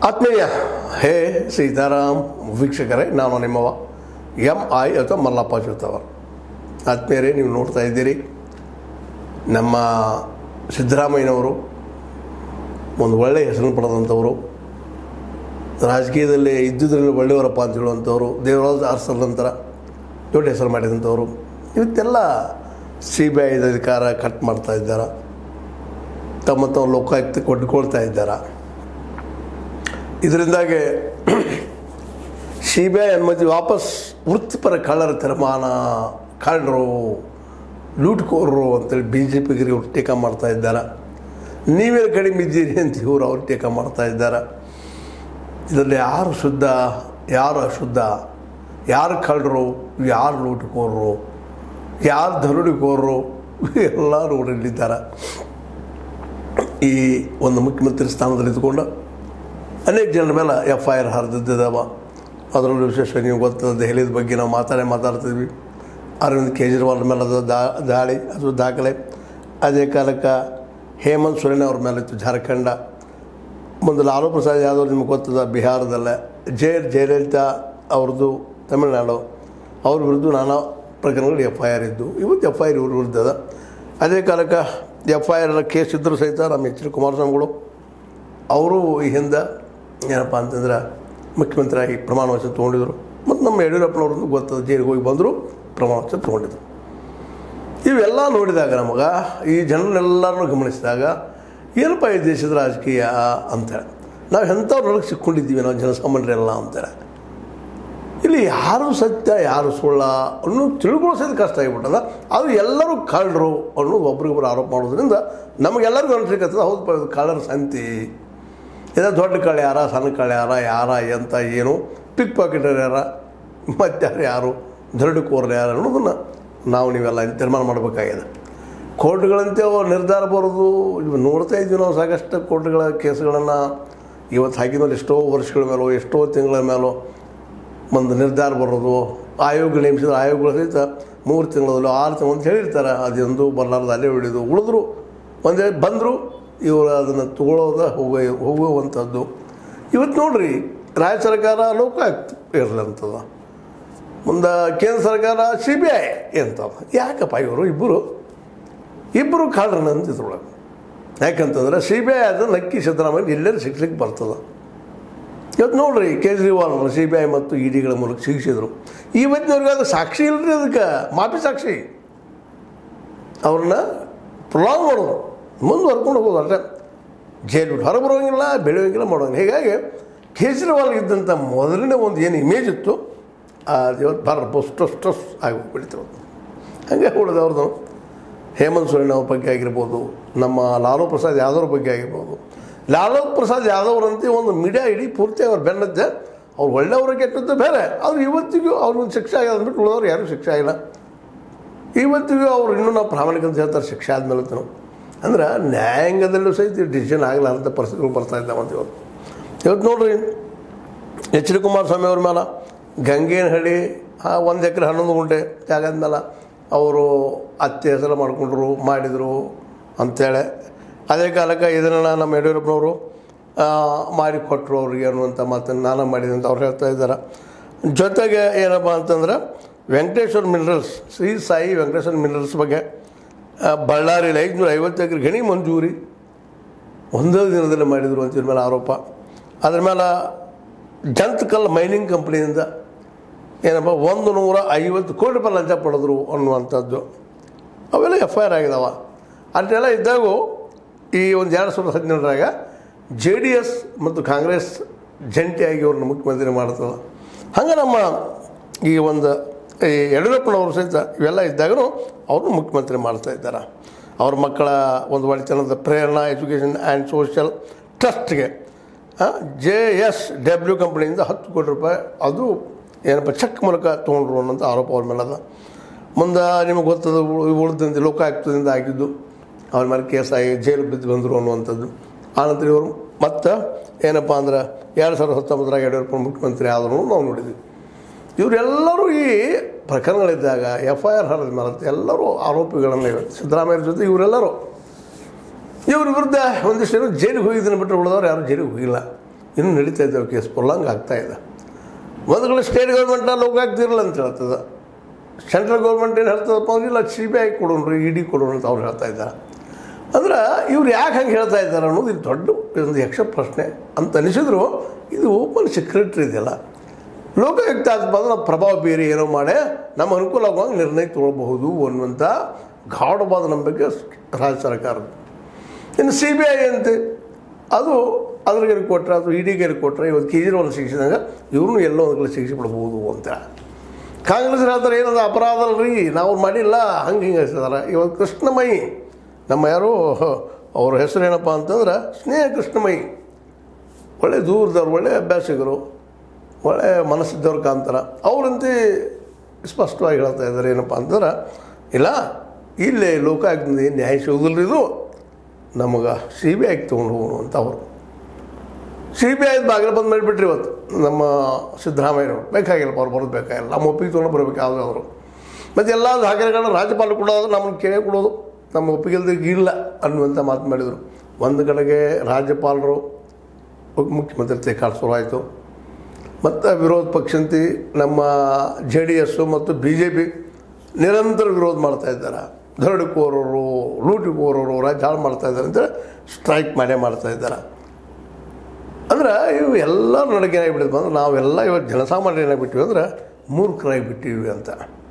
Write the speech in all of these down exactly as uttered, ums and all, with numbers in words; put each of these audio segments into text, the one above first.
ಆತ್ಮೀಯ ಹೇ ಸೀತಾರಾಮ್ ವೀಕ್ಷಕರೇ, ನಾನು ನಿಮ್ಮವ ಎಂ ಐ ಅಥವಾ ಮಲ್ಲಪ್ಪ ಜೋತವರ್. ಆತ್ಮೀಯರೇ, ನೀವು ನೋಡ್ತಾ ಇದ್ದೀರಿ ನಮ್ಮ ಸಿದ್ದರಾಮಯ್ಯನವರು ಒಂದು ಒಳ್ಳೆಯ ಹೆಸರನ್ನು ಪಡೆದಂಥವರು, ರಾಜಕೀಯದಲ್ಲಿ ಇದ್ದುದರಲ್ಲಿ ಒಳ್ಳೆಯವರಪ್ಪ ಅಂತ ಹೇಳುವಂಥವ್ರು, ದೇವರಾಜ ಅರಸರ ನಂತರ ದೊಡ್ಡ ಹೆಸರು ಮಾಡಿದಂಥವರು. ಇವತ್ತೆಲ್ಲ ಸಿ ಬಿ ಐದ ಅಧಿಕಾರ ಕಟ್ ಮಾಡ್ತಾ ಇದ್ದಾರೆ, ತಮ್ಮ ತಮ್ಮ ಲೋಕಾಯುಕ್ತ ಕೊಟ್ಟುಕೊಳ್ತಾ ಇದ್ದಾರೆ. ಇದರಿಂದಾಗಿ ಸಿ ಬಿ ಐ ಅನುಮತಿ ವಾಪಸ್ ವೃತ್ತಿಪರ ಕಳ್ಳರ ತೀರ್ಮಾನ, ಕಳ್ಳರು, ಲೂಟ್ಕೋರರು ಅಂತೇಳಿ ಬಿ ಜೆ ಪಿಗರಿಗೆ ಅವ್ರು ಟೀಕಾ ಮಾಡ್ತಾ ಇದ್ದಾರೆ. ನೀವೇ ಕಡಿಮೆ ಇದ್ದೀರಿ ಅಂತ ಇವರು ಅವ್ರು ಟೀಕಾ ಮಾಡ್ತಾ ಇದ್ದಾರೆ. ಇದರಲ್ಲಿ ಯಾರು ಶುದ್ಧ, ಯಾರು ಅಶುದ್ಧ, ಯಾರು ಕಳ್ಳರು, ಯಾರು ಲೂಟ್ಕೋರರು, ಯಾರು ದರೋಡೆಕೋರರು ಎಲ್ಲ ನೋಡಲಿದ್ದಾರೆ. ಈ ಒಂದು ಮುಖ್ಯಮಂತ್ರಿ ಸ್ಥಾನದಲ್ಲಿ ಇದ್ದುಕೊಂಡು ಅನೇಕ ಜನರ ಮೇಲೆ ಎಫ್ ಐ ಆರ್ ಹರಿದಿದ್ದಾವ. ಅದರಲ್ಲೂ ವಿಶೇಷವಾಗಿ ನೀವು ಗೊತ್ತದ ದೆಹಲಿದ ಬಗ್ಗೆ ನಾವು ಮಾತಾಡೇ ಮಾತಾಡ್ತಿದ್ವಿ. ಅರವಿಂದ್ ಕೇಜ್ರಿವಾಲ್ ಮೇಲೆ ಅದು ದಾ ದಾಳಿ ಅದು ದಾಖಲೆ. ಅದೇ ಕಾಲಕ್ಕೆ ಹೇಮಂತ್ ಸೊರೇನ್ ಅವ್ರ ಮೇಲೆ ಇತ್ತು ಜಾರ್ಖಂಡ. ಮುಂದೆ ಲಾಲು ಪ್ರಸಾದ್ ಯಾದವ್ ನಿಮ್ಗೆ ಗೊತ್ತದ ಬಿಹಾರದಲ್ಲೇ. ಜೆ ಜಯಲಲಿತಾ ಅವ್ರದ್ದು ತಮಿಳುನಾಡು, ಅವ್ರ ವಿರುದ್ಧ ನಾನಾ ಪ್ರಕರಣಗಳು ಎಫ್ ಐ ಆರ್ ಇದ್ದು. ಇವತ್ತು ಎಫ್ ಐ ಆರ್ ಇವ್ರ ವಿರುದ್ಧದ. ಅದೇ ಕಾಲಕ್ಕೆ ಎಫ್ ಐ ಆರ್ ಕೇಸ್ ಇದ್ದರೂ ಸಹಿತ ನಮ್ಮ ಎಚ್ ಡಿ ಕುಮಾರಸ್ವಾಮಿಗಳು ಅವರು ಈ ಹಿಂದೆ ಏನಪ್ಪ ಅಂತಂದ್ರೆ ಮುಖ್ಯಮಂತ್ರಿಯಾಗಿ ಪ್ರಮಾಣ ವಚನ ತೊಗೊಂಡಿದ್ರು. ಮತ್ತು ನಮ್ಮ ಯಡಿಯೂರಪ್ಪನವ್ರದ್ದು ಗೊತ್ತದ, ಜೈಲಿಗೆ ಹೋಗಿ ಬಂದರು, ಪ್ರಮಾಣ ವಚನ ತೊಗೊಂಡಿದ್ರು. ಇವೆಲ್ಲ ನೋಡಿದಾಗ ನಮಗೆ ಈ ಜನರನ್ನೆಲ್ಲರನ್ನೂ ಗಮನಿಸಿದಾಗ ಏನಪ್ಪ ಈ ದೇಶದ ರಾಜಕೀಯ ಅಂತೇಳಿ ನಾವು ಎಂಥವ್ರೊಳಗೆ ಸಿಕ್ಕೊಂಡಿದ್ದೀವಿ ನಾವು ಜನಸಾಮಾನ್ಯರೆಲ್ಲ ಅಂತೇಳಿ. ಇಲ್ಲಿ ಯಾರು ಸತ್ಯ ಯಾರು ಸುಳ್ಳ ಅನ್ನೋ ತಿಳ್ಕೊಳ್ಳೋದು ಕಷ್ಟ ಆಗಿಬಿಟ್ಟದ. ಅದು ಎಲ್ಲರೂ ಕಳ್ಳರು ಅನ್ನೋದು ಒಬ್ರಿಗೊಬ್ರು ಆರೋಪ ಮಾಡೋದ್ರಿಂದ ನಮಗೆಲ್ಲರಿಗೂ ಅನ್ಸಿಕತ್ತದ, ಹೌದು ಕಳ್ಳರ ಸಂತಿ, ಇದು ದೊಡ್ಡ ಕಳ್ಳ ಯಾರ, ಸಣ್ಣ ಕಳ್ಳ ಯಾರ, ಯಾರ ಎಂತ ಏನು, ಪಿಕ್ ಪಾಕೆಟರ್ ಯಾರ, ಮತ್ತಾರು ಯಾರು, ದರೋಡೆಕೋರರು ಯಾರು ಅನ್ನೋದನ್ನು ನಾವು ನೀವೆಲ್ಲ ತೀರ್ಮಾನ ಮಾಡಬೇಕಾಗಿದೆ. ಕೋರ್ಟ್ಗಳಂತೆ ನಿರ್ಧಾರ ಬರೋದು ಇವು ನೋಡ್ತಾ ಇದ್ವಿ ನಾವು. ಸಾಕಷ್ಟು ಕೋರ್ಟ್ಗಳ ಕೇಸ್ಗಳನ್ನು ಇವತ್ತು ಹಾಕಿದ್ಮೇಲೆ ಎಷ್ಟೋ ವರ್ಷಗಳ ಮೇಲೋ ಎಷ್ಟೋ ತಿಂಗಳ ಮೇಲೋ ಒಂದು ನಿರ್ಧಾರ ಬರೋದು. ಆಯೋಗ ನೇಮಿಸಿದ್ರೆ ಆಯೋಗಗಳು ಸಹಿತ ಮೂರು ತಿಂಗಳಲ್ಲೋ ಆರು ತಿಂಗಳು ಅಂತ ಹೇಳಿರ್ತಾರೆ. ಅದೊಂದು ಬರಲಾರ್ದು ಅಲ್ಲೇ ಉಳಿದು ಉಳಿದ್ರು ಒಂದೇ ಬಂದರು ಇವರು ಅದನ್ನು ತಗೊಳ್ಳೋದ ಹೋಗೋ ಹೋಗುವಂಥದ್ದು. ಇವತ್ತು ನೋಡ್ರಿ, ರಾಜ್ಯ ಸರ್ಕಾರ ಲೋಕಾಯುಕ್ತ ಇರಲಂಥದ್ದು, ಮುಂದೆ ಕೇಂದ್ರ ಸರ್ಕಾರ ಸಿ ಬಿ ಐ ಎಂಥದ್ದು. ಯಾಕಪ್ಪ ಇವರು ಇಬ್ಬರು ಇಬ್ಬರು ಕಾಡ್ರನ್ನ ಅಂತ ಇದ್ರೊಳಗೆ. ಯಾಕಂತಂದ್ರೆ ಸಿ ಬಿ ಐ ಅದು ನಕ್ಕಿ ಸಿದ್ದರಾಮಯ್ಯ ಎಲ್ಲರೂ ಶಿಕ್ಷಕ್ಕೆ ಬರ್ತದೆ. ಇವತ್ತು ನೋಡ್ರಿ, ಕೇಜ್ರಿವಾಲ್ ಸಿ ಬಿ ಐ ಮತ್ತು ಇ ಡಿಗಳ ಮೂಲಕ ಶಿಕ್ಷಿಸಿದ್ರು. ಇವತ್ತಿನವ್ರಿಗೆ ಅದು ಸಾಕ್ಷಿ ಇಲ್ಲರಿ, ಅದಕ್ಕೆ ಮಾಪಿ ಸಾಕ್ಷಿ. ಅವ್ರನ್ನ ಪ್ರೊಲಾಂಗ್ ಮಾಡೋದು, ಮುಂದುವರ್ಕೊಂಡು ಹೋಗೋದು ಅಷ್ಟೇ. ಜೈಲು ಬಿಟ್ಟು ಹೊರಗೆ ಬರೋಂಗಿಲ್ಲ, ಬೆಳೆಯೋಂಗಿಲ್ಲ, ಮಾಡೋಂಗಿಲ್ಲ. ಹೀಗಾಗಿ ಕೇಜ್ರಿವಾಲ್ ಇದ್ದಂಥ ಮೊದಲನೇ ಒಂದು ಏನು ಇಮೇಜ್ ಇತ್ತು ಅದು ಇವತ್ತು ಬರ ಸ್ಟ್ರೆಸ್ ಸ್ಟ್ರೆಸ್ ಆಗಿ ಬೆಳಿತಿರೋದು. ಹಾಗೆ ಉಳಿದವ್ರದ್ದು ಹೇಮಂತ್ ಸೊರೇನ್ ಅವ್ರ ಬಗ್ಗೆ ಆಗಿರ್ಬೋದು, ನಮ್ಮ ಲಾಲು ಪ್ರಸಾದ್ ಯಾದವ್ರ ಬಗ್ಗೆ ಆಗಿರ್ಬೋದು. ಲಾಲು ಪ್ರಸಾದ್ ಯಾದವ್ರಂತೆ ಒಂದು ಮೀಡಿಯಾ ಇಡೀ ಪೂರ್ತಿ ಅವ್ರು ಬೆನ್ನತ್ತೆ. ಅವ್ರು ಒಳ್ಳೆಯವ್ರ ಕೆಟ್ಟದ್ದು ಬೇರೆ. ಅವ್ರು ಇವತ್ತಿಗೂ ಅವ್ರಿಗೊಂದು ಶಿಕ್ಷೆ ಆಗಿದೆ ಅಂದ್ಬಿಟ್ಟು ಉಳಿದವ್ರು ಯಾರೂ ಶಿಕ್ಷೆ ಆಗಿಲ್ಲ. ಇವತ್ತಿಗೂ ಅವ್ರು ಇನ್ನೂ ನಾವು ಪ್ರಾಮಾಣಿಕ ಅಂತ ಹೇಳ್ತಾರೆ ಶಿಕ್ಷೆ ಆದಮೇಲೆ ನಾವು. ಅಂದ್ರೆ ನ್ಯಾಯಾಂಗದಲ್ಲೂ ಸಹಿತ ಡಿಸಿಷನ್ ಆಗಲಾರಂಥ ಪರಿಸ್ಥಿತಿಗಳು ಬರ್ತಾ ಇದ್ದಾವಂತ ಇವತ್ತು. ಇವತ್ತು ನೋಡ್ರಿ, ಎಚ್ ಡಿ ಕುಮಾರಸ್ವಾಮಿ ಅವ್ರ ಮೇಲೆ ಗಂಗೇನಹಳ್ಳಿ ಒಂದು ಎಕರೆ ಹನ್ನೊಂದು ಗುಂಟೆ ಜಾಗದ ಮೇಲೆ ಅವರು ಅತ್ತೆ ಹೆಸರು ಮಾಡಿಕೊಂಡ್ರು ಮಾಡಿದರು ಅಂಥೇಳಿ. ಅದೇ ಕಾಲಕ್ಕೆ ಇದನ್ನು ನಮ್ಮ ಯಡಿಯೂರಪ್ಪನವರು ಮಾಡಿಕೊಟ್ರು ಅವ್ರಿಗೆ ಅನ್ನುವಂಥ ಮಾತನ್ನು ನಾನು ಮಾಡಿದೆ ಅಂತ ಅವ್ರು ಹೇಳ್ತಾ ಇದ್ದಾರೆ. ಜೊತೆಗೆ ಏನಪ್ಪ ಅಂತಂದ್ರೆ ವೆಂಕಟೇಶ್ವರ ಮಿನರಲ್ಸ್, ಶ್ರೀ ಸಾಯಿ ವೆಂಕಟೇಶ್ವರ ಮಿನರಲ್ಸ್ ಬಗ್ಗೆ ಬಳ್ಳಾರಿಯಲ್ಲಿ ಐದುನೂರ ಐವತ್ತು ಎಕರೆ ಗಣಿ ಮಂಜೂರಿ ಒಂದೇ ದಿನದಲ್ಲಿ ಮಾಡಿದರು ಅಂತ ಇದ್ರ ಮೇಲೆ ಆರೋಪ. ಅದ್ರ ಮೇಲೆ ಜಂತಕಲ್ ಮೈನಿಂಗ್ ಕಂಪ್ನಿಯಿಂದ ಏನಪ್ಪ ಒಂದು ನೂರ ಐವತ್ತು ಕೋಟಿ ರೂಪಾಯಿ ಲಂಚ ಪಡೆದ್ರು ಅನ್ನುವಂಥದ್ದು ಅವೆಲ್ಲ ಎಫ್ ಐ ಆರ್ ಆಗಿದಾವೆ. ಅಷ್ಟೆಲ್ಲ ಇದ್ದಾಗೂ ಈ ಒಂದು ಎರಡು ಸಾವಿರದ ಹದಿನೇಳರಾಗ ಜೆ ಡಿ ಎಸ್ ಮತ್ತು ಕಾಂಗ್ರೆಸ್ ಜಂಟಿಯಾಗಿ ಅವ್ರನ್ನ ಮುಖ್ಯಮಂತ್ರಿ ಮಾಡ್ತದೆ. ಹಂಗೆ ನಮ್ಮ ಈ ಒಂದು ಈ ಯಡಿಯೂರಪ್ಪನವರು ಸಹಿತ ಇವೆಲ್ಲ ಇದ್ದಾಗೂ ಅವ್ರನ್ನ ಮುಖ್ಯಮಂತ್ರಿ ಮಾಡ್ತಾ ಇದ್ದಾರೆ. ಅವ್ರ ಮಕ್ಕಳ ಒಂದು ಒಳಿತನದ ಪ್ರೇರಣಾ ಎಜುಕೇಷನ್ ಆ್ಯಂಡ್ ಸೋಷಿಯಲ್ ಟ್ರಸ್ಟ್ಗೆ ಜೆ ಎಸ್ ಡಬ್ಲ್ಯೂ ಕಂಪ್ನಿಯಿಂದ ಹತ್ತು ಕೋಟಿ ರೂಪಾಯಿ ಅದು ಏನಪ್ಪ ಚೆಕ್ ಮೂಲಕ ತೊಗೊಂಡ್ರು ಅನ್ನೋಂಥ ಆರೋಪ ಅವ್ರ ಮೇಲೆ ಅದ. ಮುಂದೆ ನಿಮಗೆ ಗೊತ್ತದ ಉಳಿದಂತೆ ಲೋಕಾಯುಕ್ತದಿಂದ ಆಗಿದ್ದು ಅವ್ರ ಮೇಲೆ ಕೇಸ್ ಆಗಿ ಜೈಲು ಬಿದ್ದು ಬಂದರು ಅನ್ನುವಂಥದ್ದು. ಆನಂತರ ಇವರು ಮತ್ತು ಏನಪ್ಪ ಅಂದ್ರೆ ಎರಡು ಸಾವಿರದ ಹತ್ತೊಂಬತ್ತರಾಗ ಯಡಿಯೂರಪ್ಪ ಮುಖ್ಯಮಂತ್ರಿ ಆದರೂ ನಾವು ನೋಡಿದ್ವಿ. ಇವರೆಲ್ಲರೂ ಈ ಪ್ರಕರಣಗಳಿದ್ದಾಗ ಎಫ್ ಐ ಆರ್ ಹರಿದ ಮೇಲೆ ಎಲ್ಲರೂ ಆರೋಪಿಗಳನ್ನು ಸಿದ್ದರಾಮಯ್ಯ ಜೊತೆ ಇವರೆಲ್ಲರೂ ಇವ್ರ ವಿರುದ್ಧ ಒಂದಿಷ್ಟು ಜೈಲಿಗೆ ಹೋಗಿದ್ದನ್ನು ಬಿಟ್ಟರೆ ಉಳಿದವ್ರು ಯಾರು ಜೈಲಿಗೆ ಹೋಗಿಲ್ಲ. ಇನ್ನೂ ನಡೀತಾ ಇದ್ದಾವೆ ಕೇಸ್ ಪ್ರೊಲಾಂಗ್ ಆಗ್ತಾಯಿದೆ. ಒಂದು ಕಡೆ ಸ್ಟೇಟ್ ಗೌರ್ಮೆಂಟ ಲೋಕಾಯುಕ್ತ ಅಂತ ಹೇಳ್ತದೆ, ಸೆಂಟ್ರಲ್ ಗೌರ್ಮೆಂಟ್ ಏನು ಹೇಳ್ತದಪ್ಪ ಅಂದ್ರೆ ಇಲ್ಲ ಸಿ ಬಿ ಐ ಕೊಡೋಣ್ರಿ, ಇ ಡಿ ಕೊಡೋಣ ಅಂತ ಅವ್ರು ಹೇಳ್ತಾ ಇದ್ದಾರೆ. ಅಂದ್ರೆ ಇವ್ರು ಯಾಕೆ ಹಂಗೆ ಹೇಳ್ತಾ ಇದ್ದಾರೆ ಅನ್ನೋದು ಇದು ದೊಡ್ಡ ಒಂದು ಯಕ್ಷ ಪ್ರಶ್ನೆ ಅಂತ ಅನಿಸಿದ್ರು. ಇದು ಓಪನ್ ಸೆಕ್ರೆಟ್ರಿ ಇದೆಯಲ್ಲ, ಲೋಕಾಯುಕ್ತ ಆದ್ಮೇಲೆ ನಾವು ಪ್ರಭಾವ ಬೇರೆ ಏನೋ ಮಾಡಿ ನಮ್ಮ ಅನುಕೂಲವಾಗಿ ನಿರ್ಣಯ ತೊಗೊಳ್ಬಹುದು ಅನ್ನುವಂಥ ಗಾಢವಾದ ನಂಬಿಕೆ ರಾಜ್ಯ ಸರ್ಕಾರದ. ಇನ್ನು ಸಿ ಬಿ ಐ ಅಂತೆ ಅದು ಅದ್ರಿಗೆ ಕೊಟ್ಟರೆ ಅದು ಇಡಿಗೆ ಕೊಟ್ಟರೆ ಇವತ್ತು ಕೇಜ್ರಿವಾಲ್ ಶಿಕ್ಷಿಸಿದಾಗ ಇವ್ರನ್ನೂ ಎಲ್ಲೋ ಒಂದು ಕಡೆ ಶಿಕ್ಷೆ ಬಿಡ್ಬೋದು ಅಂತ ಕಾಂಗ್ರೆಸ್ ಹೇಳ್ತಾರೆ. ಏನದು ಅಪರಾಧ ಅಲ್ರಿ, ನಾವು ಮಾಡಿಲ್ಲ, ಹಂಗೆ ಹಿಂಗೆ ಹೇಳ್ತಿದ್ದಾರೆ. ಇವತ್ತು ಕೃಷ್ಣಮಯಿ ನಮ್ಮ ಯಾರು ಅವ್ರ ಹೆಸರು ಏನಪ್ಪ ಅಂತಂದ್ರೆ ಸ್ನೇಹ ಕೃಷ್ಣಮಯಿ, ಒಳ್ಳೆ ದೂರದವ್ರು, ಒಳ್ಳೆ ಅಭ್ಯಾಸಿಗರು, ಒಳ್ಳೆ ಮನಸ್ಸಿದ್ದವ್ರು ಕಾಣ್ತಾರೆ. ಅವರಂತೆ ಸ್ಪಷ್ಟವಾಗಿ ಹೇಳ್ತಾ ಇದ್ದಾರೆ ಏನಪ್ಪ ಅಂತಂದ್ರೆ ಇಲ್ಲ ಇಲ್ಲೇ ಲೋಕಾಯುಕ್ತದಿಂದ ಏನು ನ್ಯಾಯ ಸಿಗೋದಿಲ್ಲ, ಇದು ನಮಗೆ ಸಿ ಬಿ ಐಗೆ ತೊಗೊಂಡು ಹೋಗೋಣ ಅಂತ ಅವರು ಸಿ ಬಿ ಐದು ಬಾಗಿಲು ಬಂದು ಮಾಡಿಬಿಟ್ರಿ. ಇವತ್ತು ನಮ್ಮ ಸಿದ್ದರಾಮಯ್ಯವರು ಬೇಕಾಗಿಲ್ಲಪ್ಪ, ಅವ್ರು ಬರೋದು ಬೇಕಾಗಿಲ್ಲ, ನಮ್ಮ ಒಪ್ಪಿಗೆ ತೊಗೊಂಡು ಬರಬೇಕು ಯಾವುದೇ ಅವರು. ಮತ್ತು ಎಲ್ಲ ದಾಖಲೆಗಳನ್ನ ರಾಜ್ಯಪಾಲರು ಕೊಡೋದು, ನಮ್ಮನ್ನು ಕೇಳಿ ಕೊಡೋದು, ನಮ್ಮ ಒಪ್ಪಿಗೆಲ್ದಿಗೆ ಇಲ್ಲ ಅನ್ನುವಂಥ ಮಾತು ಮಾಡಿದರು. ಒಂದು ಕಡೆಗೆ ರಾಜ್ಯಪಾಲರು ಮುಖ್ಯಮಂತ್ರಿ ಕಾಣಿಸೋರು ಆಯಿತು, ಮತ್ತು ವಿರೋಧ ಪಕ್ಷಂತಿ ನಮ್ಮ ಜೆ ಡಿ ಎಸ್ಸು ಮತ್ತು ಬಿ ಜೆ ಪಿ ನಿರಂತರ ವಿರೋಧ ಮಾಡ್ತಾಯಿದ್ದಾರೆ. ದರೋಡೆಕೋರರು, ಲೂಟಿಕೋರರು ರಾಜ್ಯ ಹಾಳು ಮಾಡ್ತಾಯಿದ್ದಾರೆ ಅಂತೇಳಿ ಸ್ಟ್ರೈಕ್ ಮಾಡೇ ಮಾಡ್ತಾಯಿದ್ದಾರೆ. ಅಂದ್ರೆ ಇವು ಎಲ್ಲ ನಡಗೆ ಏನಾಗಿಬಿಟ್ಟಿದ್ವಿ ಅಂದ್ರೆ ನಾವೆಲ್ಲ ಇವತ್ತು ಜನಸಾಮಾನ್ಯ ಏನಾಗ್ಬಿಟ್ಟಿವಿ ಅಂದ್ರೆ ಮೂರ್ಖರಾಗಿ ಬಿಟ್ಟಿವಿ ಅಂತ.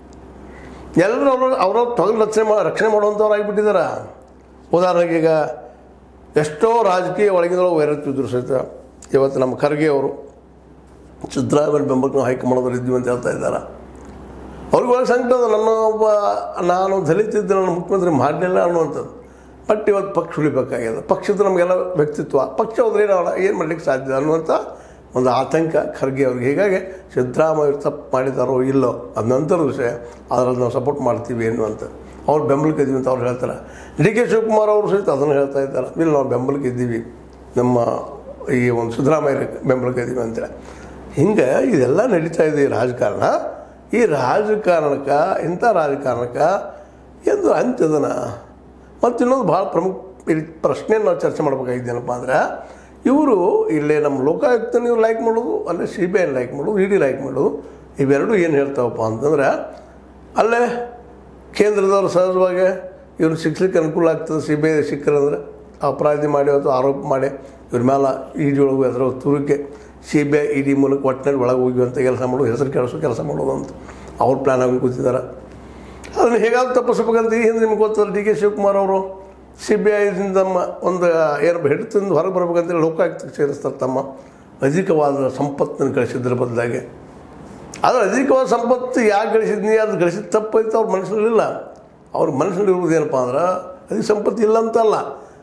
ಎಲ್ಲರೂ ಅವರು ಅವ್ರವ್ರ ತೊಗಲು ರಕ್ಷಣೆ ಮಾ ರಕ್ಷಣೆ ಮಾಡುವಂಥವ್ರು ಆಗಿಬಿಟ್ಟಿದ್ದಾರೆ. ಉದಾಹರಣೆಗೆ ಈಗ ಎಷ್ಟೋ ರಾಜಕೀಯ ಒಳಗಿನೊಳಗೆ ವೈರತ್ತಿದ್ರು ಸಹಿತ ಇವತ್ತು ನಮ್ಮ ಖರ್ಗೆ ಅವರು ಸಿದ್ದರಾಮಯ್ಯ ಬೆಂಬಲಕ್ಕೆ ನಾವು ಹೈಕಮಾಂಡವ್ರು ಇದ್ವಿ ಅಂತ ಹೇಳ್ತಾ ಇದ್ದಾರೆ. ಅವ್ರಿಗೆ ಒಳಗೆ ಸಂಕಟ ಅದ, ನನ್ನ ಒಬ್ಬ ನಾನು ದಲಿತಿದ್ದೆ, ನನ್ನ ಮುಖ್ಯಮಂತ್ರಿ ಮಾಡಲಿಲ್ಲ ಅನ್ನುವಂಥದ್ದು. ಬಟ್ ಇವತ್ತು ಪಕ್ಷ ಉಳಿಬೇಕಾಗ್ಯದ, ಪಕ್ಷದ ನಮಗೆಲ್ಲ ವ್ಯಕ್ತಿತ್ವ, ಪಕ್ಷ ಹೋದ್ರೆ ನಾವು ಏನು ಮಾಡಲಿಕ್ಕೆ ಸಾಧ್ಯ ಅನ್ನುವಂಥ ಒಂದು ಆತಂಕ ಖರ್ಗೆ ಅವ್ರಿಗೆ. ಹೀಗಾಗಿ ಸಿದ್ದರಾಮಯ್ಯ ತಪ್ಪು ಮಾಡಿದಾರೋ ಇಲ್ಲೋ ಅದು ನಂತರದ ವಿಷಯ, ಅದರಲ್ಲಿ ನಾವು ಸಪೋರ್ಟ್ ಮಾಡ್ತೀವಿ ಅನ್ನುವಂಥ ಅವ್ರು ಬೆಂಬಲಕ್ಕೆ ಇದ್ದೀವಿ ಅಂತ ಅವ್ರು ಹೇಳ್ತಾರೆ. ಡಿ ಕೆ ಶಿವಕುಮಾರ್ ಅವರು ಸಹಿತ ಅದನ್ನು ಹೇಳ್ತಾ ಇದ್ದಾರೆ, ಇಲ್ಲ ನಾವು ಬೆಂಬಲಕ್ಕೆ ಇದ್ದೀವಿ, ನಮ್ಮ ಈ ಒಂದು ಸಿದ್ದರಾಮಯ್ಯ ಬೆಂಬಲಕ್ಕೆ ಇದ್ದೀವಿ ಅಂತೇಳಿ. ಹಿಂಗೆ ಇದೆಲ್ಲ ನಡೀತಾ ಇದೆ ಈ ರಾಜಕಾರಣ. ಈ ರಾಜಕಾರಣಕ್ಕೆ ಇಂಥ ರಾಜಕಾರಣಕ್ಕೆ ಎಂದು ಅಂತ್ಯದನ. ಮತ್ತು ಇನ್ನೊಂದು ಭಾಳ ಪ್ರಮುಖ ಪ್ರಶ್ನೆಯನ್ನು ನಾವು ಚರ್ಚೆ ಮಾಡ್ಬೇಕಾಗಿದ್ದೇನಪ್ಪ ಅಂದ್ರೆ ಇವರು ಇಲ್ಲೇ ನಮ್ಮ ಲೋಕಾಯುಕ್ತ ನೀವು ಲೈಕ್ ಮಾಡೋದು, ಅಲ್ಲೇ ಸಿ ಬಿ ಐ ಲೈಕ್ ಮಾಡೋದು, ಇ ಡಿ ಲೈಕ್ ಮಾಡೋದು, ಇವೆರಡೂ ಏನು ಹೇಳ್ತಾವಪ್ಪ ಅಂತಂದ್ರೆ ಅಲ್ಲೇ ಕೇಂದ್ರದವ್ರು ಸಹಜವಾಗಿ ಇವ್ರು ಶಿಕ್ಷಕ್ಕೆ ಅನುಕೂಲ ಆಗ್ತದೆ. ಸಿ ಬಿ ಐ ಸಿಕ್ಕರಂದ್ರೆ ಅಪರಾಧಿ ಮಾಡಿ ಅಥವಾ ಆರೋಪ ಮಾಡಿ ಇವ್ರ ಮೇಲೆ ಇ ಡಿ ಒಳಗೆ ಅದರ ತುರುಕೆ C B I E D ಮೂಲಕ ಒಟ್ಟಿನಲ್ಲಿ ಒಳಗೆ ಹೋಗುವಂಥ ಕೆಲಸ ಮಾಡೋದು, ಹೆಸರು ಕೆಲಸ ಕೆಲಸ ಮಾಡೋದು ಅಂತ ಅವ್ರು ಪ್ಲ್ಯಾನ್ ಆಗಿ ಕೂತಿದ್ದಾರೆ. ಅದನ್ನು ಹೇಗಾದ್ರು ತಪ್ಪಿಸ್ಬೇಕಂತ ಈ ಹಿಂದೆ ನಿಮ್ಗೆ ಗೊತ್ತಲ್ಲ, ಡಿ ಕೆ ಶಿವಕುಮಾರ್ ಅವರು ಸಿ ಬಿ ಐದಿಂದ ಒಂದು ಏನು ಹಿಡಿತಂದು ಹೊರಗೆ ಬರ್ಬೇಕಂತೇಳಿ ಲೋಕಾಯುಕ್ತಕ್ಕೆ ಸೇರಿಸ್ತಾರೆ. ತಮ್ಮ ಅಧಿಕವಾದ ಸಂಪತ್ತನ್ನು ಗಳಿಸಿದ್ರ ಬದಲಾಗಿ ಆದರೆ ಅಧಿಕವಾದ ಸಂಪತ್ತು ಯಾಕೆ ಗಳಿಸಿದ್ನಿ, ಅದು ಗಳಿಸಿದ ತಪ್ಪೈತೆ ಅವ್ರ ಮನಸ್ಸಲ್ಲಿಲ್ಲ. ಅವ್ರ ಮನಸ್ಸಲ್ಲಿ ಇರುವುದು ಏನಪ್ಪ ಅಂದ್ರೆ ಅಧಿಕ ಸಂಪತ್ತು ಇಲ್ಲ ಅಂತಲ್ಲ,